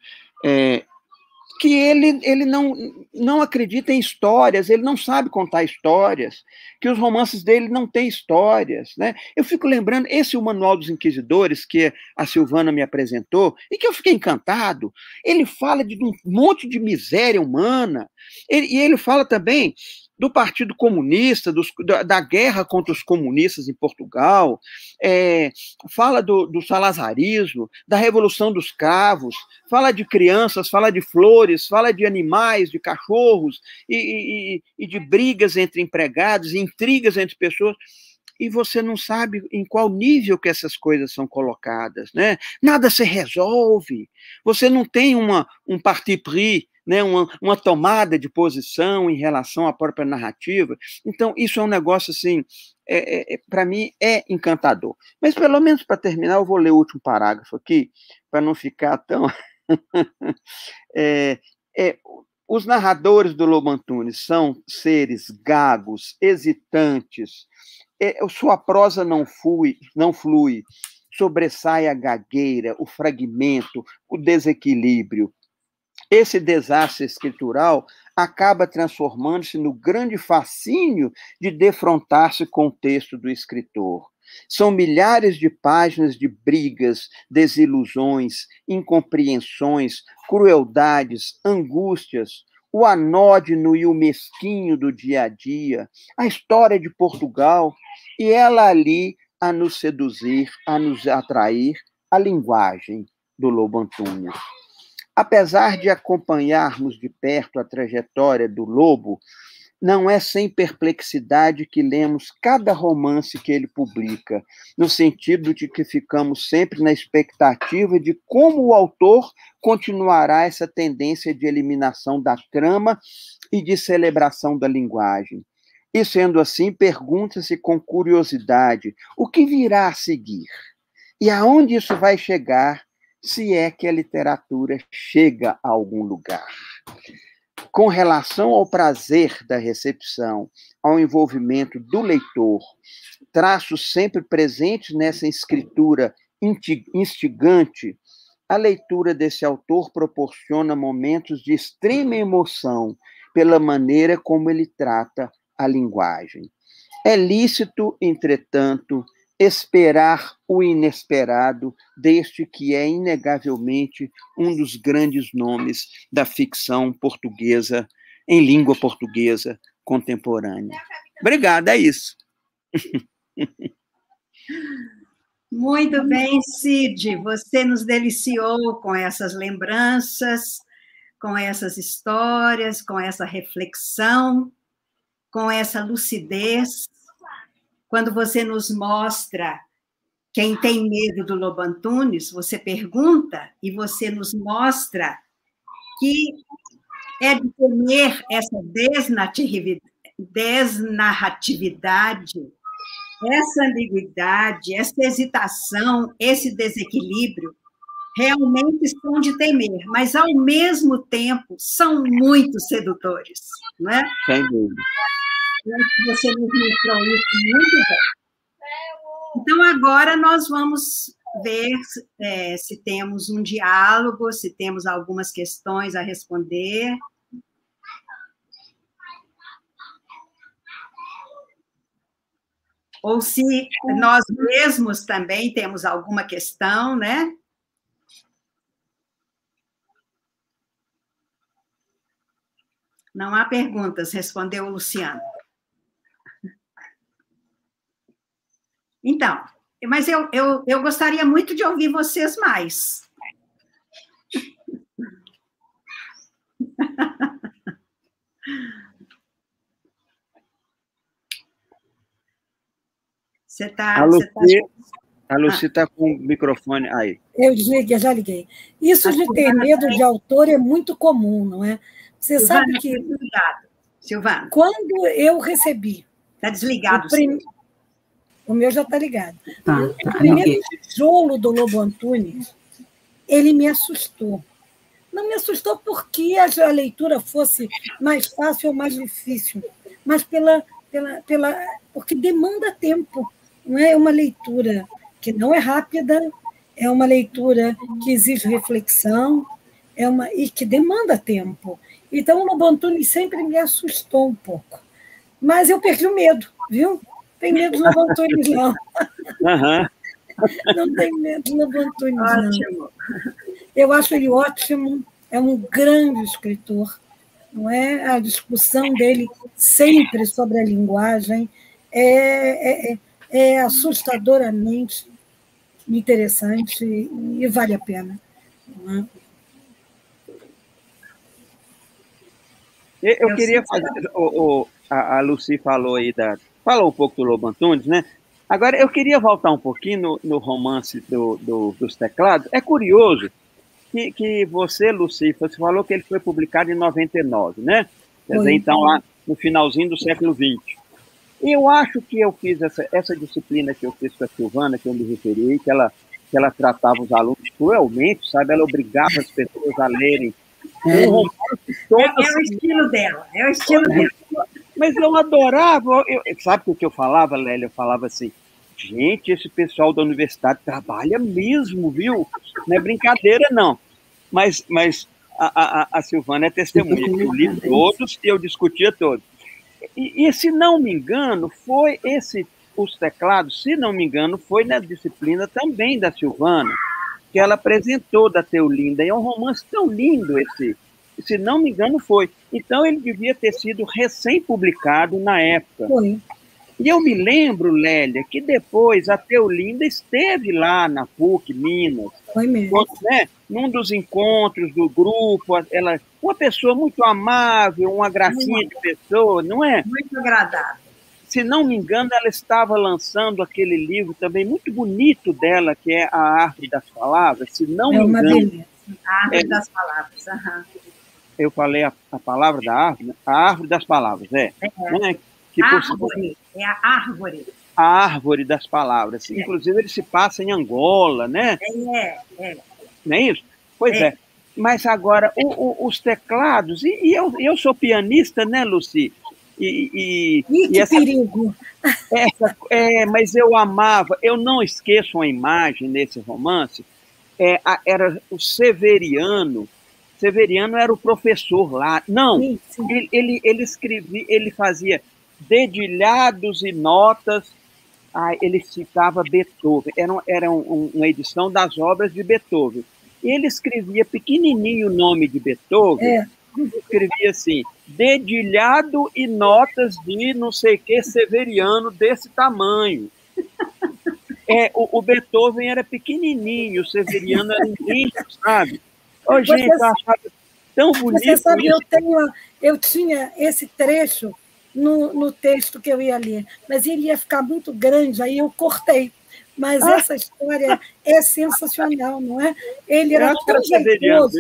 Que ele não acredita em histórias, ele não sabe contar histórias, que os romances dele não têm histórias, né? Eu fico lembrando, esse o Manual dos Inquisidores, que a Silvana me apresentou, e que eu fiquei encantado. Ele fala de um monte de miséria humana, e ele fala também do Partido Comunista, da guerra contra os comunistas em Portugal, fala do salazarismo, da Revolução dos Cravos, fala de crianças, fala de flores, fala de animais, de cachorros, e de brigas entre empregados, intrigas entre pessoas, e você não sabe em qual nível que essas coisas são colocadas, né? Nada se resolve, você não tem um parti pris, né, uma tomada de posição em relação à própria narrativa. Então, isso é um negócio, assim, para mim, é encantador. Mas, pelo menos para terminar, eu vou ler o último parágrafo aqui, para não ficar tão... Os narradores do Lobo Antunes são seres gagos, hesitantes, sua prosa não flui, sobressai a gagueira, o fragmento, o desequilíbrio. Esse desastre escritural acaba transformando-se no grande fascínio de defrontar-se com o texto do escritor. São milhares de páginas de brigas, desilusões, incompreensões, crueldades, angústias, o anódino e o mesquinho do dia a dia, a história de Portugal, e ela ali a nos seduzir, a nos atrair, a linguagem do Lobo Antunes. Apesar de acompanharmos de perto a trajetória do Lobo, não é sem perplexidade que lemos cada romance que ele publica, no sentido de que ficamos sempre na expectativa de como o autor continuará essa tendência de eliminação da trama e de celebração da linguagem. E, sendo assim, pergunta-se com curiosidade o que virá a seguir e aonde isso vai chegar, se é que a literatura chega a algum lugar. Com relação ao prazer da recepção, ao envolvimento do leitor, traços sempre presentes nessa escritura instigante, a leitura desse autor proporciona momentos de extrema emoção pela maneira como ele trata a linguagem. É lícito, entretanto, esperar o inesperado deste que é inegavelmente um dos grandes nomes da ficção portuguesa, em língua portuguesa contemporânea. Obrigada, é isso. Muito bem, Cid, você nos deliciou com essas lembranças, com essas histórias, com essa reflexão, com essa lucidez. Quando você nos mostra quem tem medo do Lobo Antunes, você pergunta e você nos mostra que é de temer essa desnarratividade, essa ambiguidade, essa hesitação, esse desequilíbrio, realmente são de temer, mas, ao mesmo tempo, são muito sedutores, não é? Sem dúvida. Você nos mostrou isso muito bem. Então, agora nós vamos ver se temos um diálogo, se temos algumas questões a responder. Ou se nós mesmos também temos alguma questão, né? Não há perguntas, respondeu o Luciano. Então, mas eu gostaria muito de ouvir vocês mais. A Lucy está com o microfone aí. Eu desliguei, já liguei. Isso de ter medo de autor é muito comum, não é? Você sabe que... Silvana. Quando eu recebi... Está desligado. O meu já está ligado. O primeiro tijolo do Lobo Antunes, ele me assustou. Não me assustou porque a leitura fosse mais fácil ou mais difícil, mas porque demanda tempo. Não é uma leitura que não é rápida, é uma leitura que exige reflexão, e que demanda tempo. Então, o Lobo Antunes sempre me assustou um pouco. Mas eu perdi o medo, viu? Tem medo do Lobo Antunes, não. Não tem medo do Lobo Antunes, não. Eu acho ele ótimo, é um grande escritor, não é? A discussão dele sempre sobre a linguagem é assustadoramente interessante e vale a pena. Não é? Eu queria fazer... A Lucy falou aí falou um pouco do Lobo Antunes, né? Agora, eu queria voltar um pouquinho no romance dos teclados. É curioso que você, Lucy, você falou que ele foi publicado em 99, né? Quer dizer, então, lá no finalzinho do século XX. Eu acho que eu fiz essa disciplina que eu fiz com a Silvana, que eu me referi, que ela tratava os alunos cruelmente, sabe? Ela obrigava as pessoas a lerem um romance todo. É o estilo dela, é o estilo dela. Mas eu adorava. Sabe o que eu falava, Lélia? Eu falava assim, gente, esse pessoal da universidade trabalha mesmo, viu? Não é brincadeira, não. Mas a Silvana é testemunha. Eu li todos e eu discutia todos. E, se não me engano, foi os teclados, se não me engano, foi na disciplina também da Silvana, que ela apresentou da Teolinda. E é um romance tão lindo esse. Se não me engano, foi. Então, ele devia ter sido recém-publicado na época. Foi. E eu me lembro, Lélia, que depois a Teolinda esteve lá na PUC, Minas. Foi mesmo. Né? Num dos encontros do grupo, ela, uma pessoa muito amável, uma gracinha de pessoa, não é? Muito agradável. Se não me engano, ela estava lançando aquele livro também muito bonito dela, que é A Árvore das Palavras. Se não me engano. Beleza. A Árvore das Palavras. Uhum. Eu falei a palavra da árvore, a Árvore das Palavras, né? Que árvore, é a árvore. A Árvore das Palavras. Inclusive, ele se passa em Angola, né? Não é isso? Pois é. Mas agora, os teclados, e eu sou pianista, né, Lucy? Que perigo! Mas eu amava, eu não esqueço uma imagem nesse romance, era o Severiano. Severiano era o professor lá. Não, sim. Ele escrevia, ele fazia dedilhados e notas. Ele citava Beethoven. Era uma edição das obras de Beethoven. E ele escrevia pequenininho o nome de Beethoven. Escrevia assim, dedilhado e notas de não sei que Severiano desse tamanho. O Beethoven era pequenininho, o Severiano era lindo, sabe? Oh, gente, eu achava tão bonito. Você sabe, eu tinha esse trecho no texto que eu ia ler, mas ele ia ficar muito grande, aí eu cortei. Mas essa história é sensacional, não é? Ele era tão vaidoso,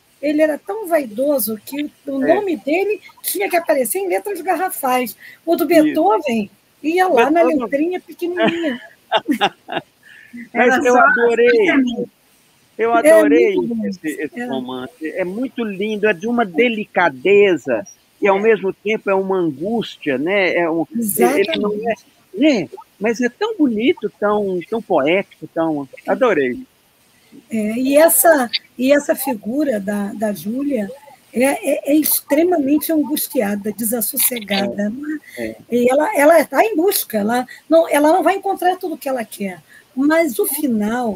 que o nome dele tinha que aparecer em letras garrafais. O do Beethoven ia lá na letrinha pequenininha. Mas eu adorei. Eu adorei esse romance. É muito lindo, é de uma delicadeza e, ao mesmo tempo, é uma angústia, né? Ele não mas é tão bonito, tão poético, adorei. E essa figura da Júlia é extremamente angustiada, desassossegada. E ela está em busca, ela não vai encontrar tudo o que ela quer. Mas o final,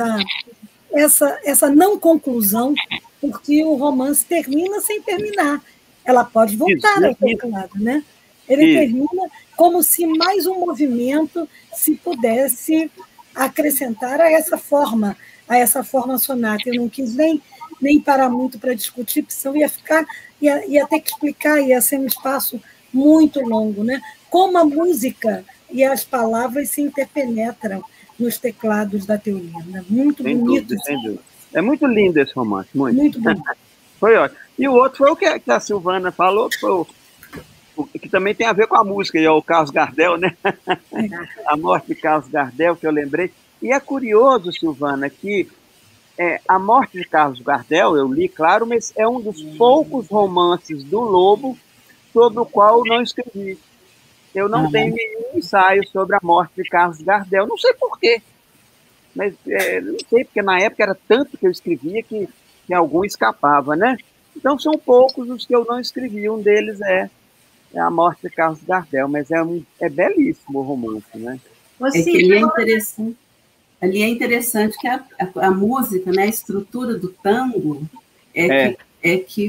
essa não conclusão, porque o romance termina sem terminar. Ela pode voltar ao outro lado, né? Ele termina como se mais um movimento se pudesse acrescentar a essa forma sonata. Eu não quis nem parar muito para discutir, porque senão ia ter que explicar, ia ser um espaço muito longo, né? Como a música e as palavras se interpenetram nos teclados da Teolinda. Muito bonito. Sem dúvida. É muito lindo esse romance, muito. Muito bonito. Foi ótimo. E o outro foi o que a Silvana falou, que também tem a ver com a música, e é o Carlos Gardel, né? A morte de Carlos Gardel, que eu lembrei. E é curioso, Silvana, que a morte de Carlos Gardel, eu li, claro, mas é um dos poucos romances do Lobo sobre o qual eu não escrevi. Eu não tenho nenhum ensaio sobre a morte de Carlos Gardel. Não sei por quê. Mas não sei, porque na época era tanto que eu escrevia que algum escapava, né? Então são poucos os que eu não escrevi. Um deles é a morte de Carlos Gardel, mas é belíssimo o romance, né? Ali é interessante que a música, né, a estrutura do tango que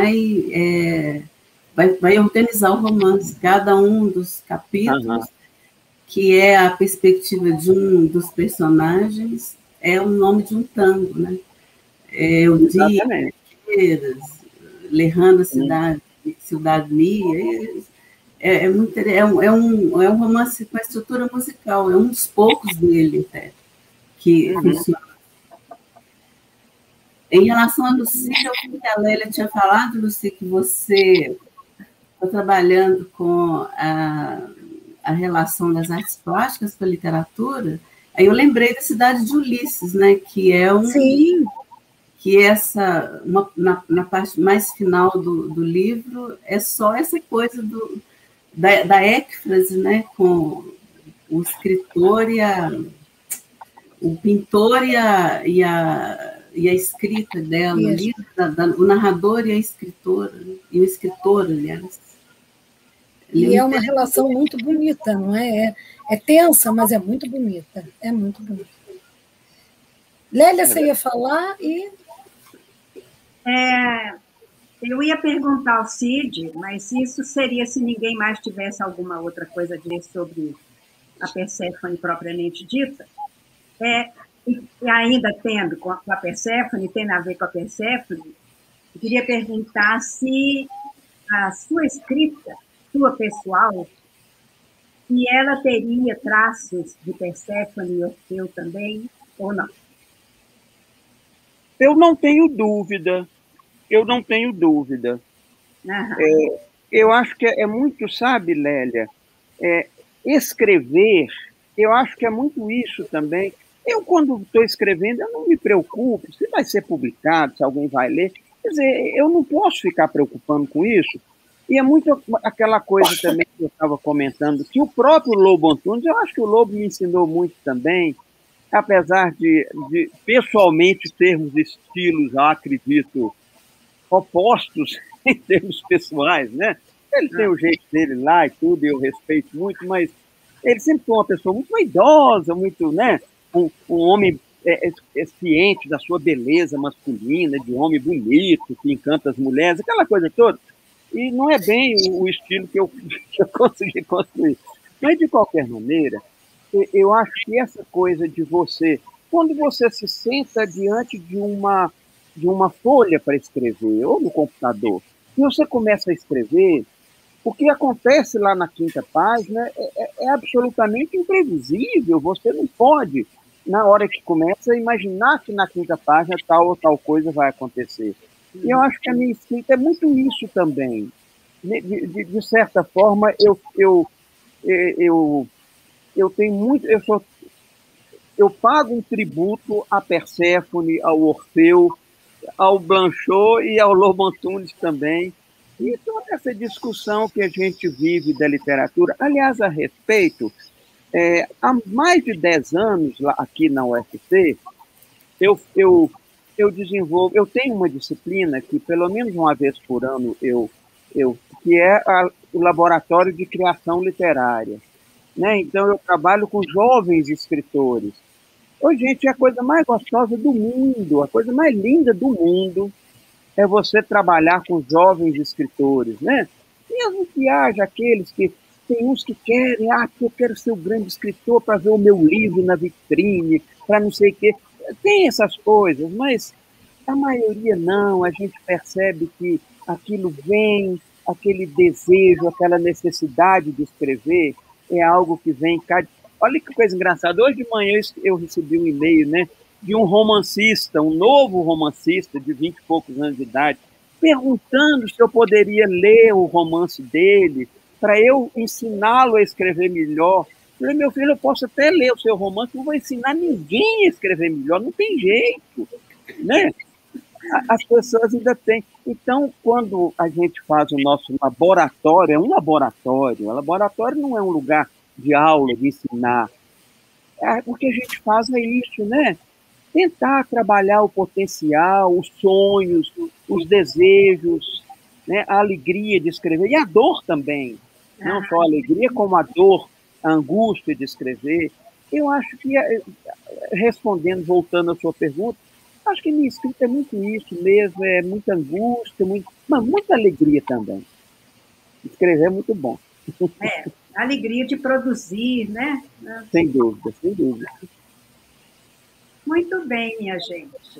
vai organizar o romance. Cada um dos capítulos, que é a perspectiva de um dos personagens, é o nome de um tango, né? O Dia, Lerrando a Cidade Mia. É um romance com a estrutura musical, é um dos poucos dele até que funciona. Em relação a Lucy, eu vi que a Lélia tinha falado, Lucy, que você está trabalhando com a relação das artes plásticas com a literatura. Aí eu lembrei da Cidade de Ulisses, né? Que é Sim. Que na parte mais final do livro é só essa coisa da ecfrase, né? Com o escritor o pintor e a escrita dela, ali, o narrador e a escritora, e o escritor, aliás. E é uma relação muito bonita, não é? É tensa, mas é muito bonita. É muito bonita. Lélia, você ia falar e... Eu ia perguntar ao Cid, mas isso seria se ninguém mais tivesse alguma outra coisa a dizer sobre a Perséfone propriamente dita. E ainda tendo com a Perséfone, tem a ver com a Perséfone, eu queria perguntar se a sua escrita, sua pessoal, se ela teria traços de Perséfone e Orfeu também, ou não? Eu não tenho dúvida. Eu não tenho dúvida. Eu acho que é muito, sabe, Lélia, escrever, eu acho que é muito isso também. Eu, quando estou escrevendo, eu não me preocupo se vai ser publicado, se alguém vai ler. Quer dizer, eu não posso ficar preocupando com isso. E é muito aquela coisa também que eu estava comentando, que o próprio Lobo Antunes, eu acho que o Lobo me ensinou muito também, apesar de pessoalmente termos estilos, eu acredito, opostos em termos pessoais, né? Ele tem o jeito dele lá e tudo, eu respeito muito, mas ele sempre foi uma pessoa muito vaidosa, muito, né? Um homem ciente da sua beleza masculina, de homem bonito, que encanta as mulheres, aquela coisa toda. E não é bem o estilo que eu consegui construir. Mas, de qualquer maneira, eu acho que essa coisa de você, quando você se senta diante de uma folha para escrever, ou no computador, e você começa a escrever, o que acontece lá na quinta página é absolutamente imprevisível. Você não pode, na hora que começa, imaginar que na quinta página tal ou tal coisa vai acontecer. E eu acho que a minha escrita é muito isso também. De certa forma, eu tenho muito... Eu pago um tributo a Perséfone, ao Orfeu, ao Blanchot e ao Lobo Antunes também. E toda essa discussão que a gente vive da literatura, aliás, a respeito, há mais de 10 anos, lá, aqui na UFC, eu desenvolvo, eu tenho uma disciplina que, pelo menos uma vez por ano, que é o Laboratório de Criação Literária. Né? Então, eu trabalho com jovens escritores. Ô, gente, é a coisa mais gostosa do mundo, a coisa mais linda do mundo é você trabalhar com jovens escritores, né? Mesmo que haja aqueles que... Tem uns que querem, eu quero ser o grande escritor para ver o meu livro na vitrine, para não sei o quê. Tem essas coisas, mas a maioria não. A gente percebe que aquilo vem, aquele desejo, aquela necessidade de escrever, é algo que vem... Olha que coisa engraçada. Hoje de manhã eu recebi um e-mail, né, de um romancista, um novo romancista de 20 e poucos anos de idade, perguntando se eu poderia ler o romance dele para eu ensiná-lo a escrever melhor. Eu falei, meu filho, eu posso até ler o seu romance, não vou ensinar ninguém a escrever melhor, não tem jeito, né? As pessoas ainda têm. Então, quando a gente faz o nosso laboratório, é um laboratório. O laboratório não é um lugar de aula, de ensinar. O que a gente faz é isso, né? Tentar trabalhar o potencial, os sonhos, os desejos, né? A alegria de escrever e a dor também. Não só a alegria, como a dor, a angústia de escrever. Eu acho que, respondendo, voltando à sua pergunta, acho que minha escrita é muito isso mesmo, é muita angústia, mas muita alegria também. Escrever é muito bom. A alegria de produzir, né? Sem dúvida, sem dúvida. Muito bem, minha gente.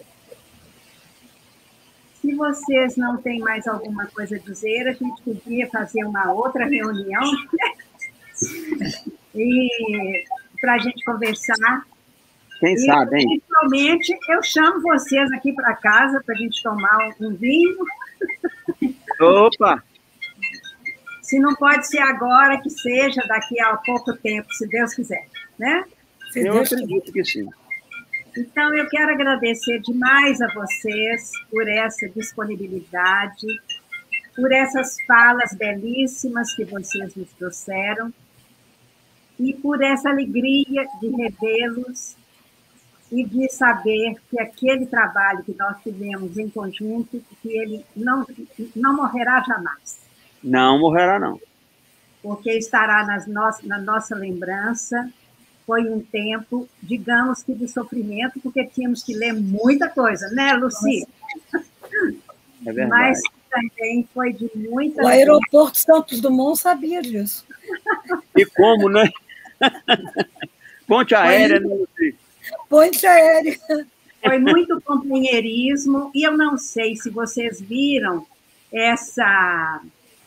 Se vocês não têm mais alguma coisa a dizer, a gente podia fazer uma outra reunião e para a gente conversar Quem sabe, hein? Principalmente, eu chamo vocês aqui para casa para a gente tomar um vinho. Opa! Se não pode ser agora, que seja daqui a pouco tempo, se Deus quiser, né? Eu acredito que sim. Então, eu quero agradecer demais a vocês por essa disponibilidade, por essas falas belíssimas que vocês nos trouxeram e por essa alegria de revê-los e de saber que aquele trabalho que nós tivemos em conjunto, que ele não morrerá jamais. Não morrerá, não. Porque estará na nossa lembrança. Foi um tempo, digamos que de sofrimento, porque tínhamos que ler muita coisa, né, Luci? É verdade. Mas também foi de muita... O aeroporto Santos Dumont sabia disso. E como, né? Ponte aérea, né, Luci? Ponte aérea. Foi muito companheirismo, e eu não sei se vocês viram essa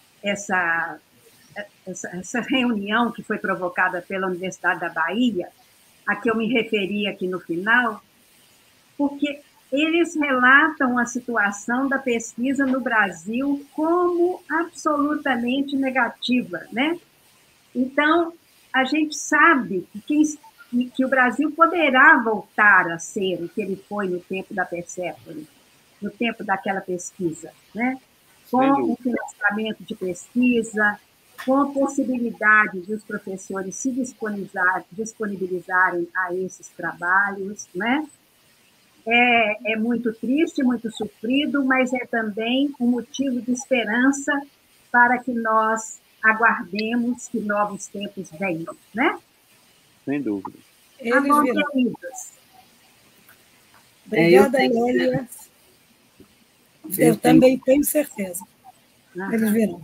reunião que foi provocada pela Universidade da Bahia, a que eu me referi aqui no final, porque eles relatam a situação da pesquisa no Brasil como absolutamente negativa, né? Então, a gente sabe que o Brasil poderá voltar a ser o que ele foi no tempo da Perséfone, no tempo daquela pesquisa, né? Com o financiamento de pesquisa, com a possibilidade de os professores se disponibilizarem a esses trabalhos, né? É muito triste, muito sofrido, mas é também um motivo de esperança para que nós aguardemos que novos tempos venham, né? Sem dúvida. Tá bom, queridos. Obrigada, Lélia. Eu também tenho certeza. Eles virão.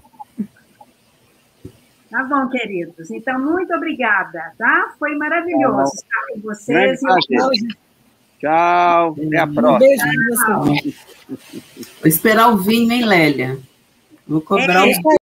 Tá bom, queridos. Então, muito obrigada, tá? Foi maravilhoso estar com vocês. Tchau. Até a próxima. Um beijo para vocês. Vou esperar o vinho, hein, Lélia? Vou cobrar o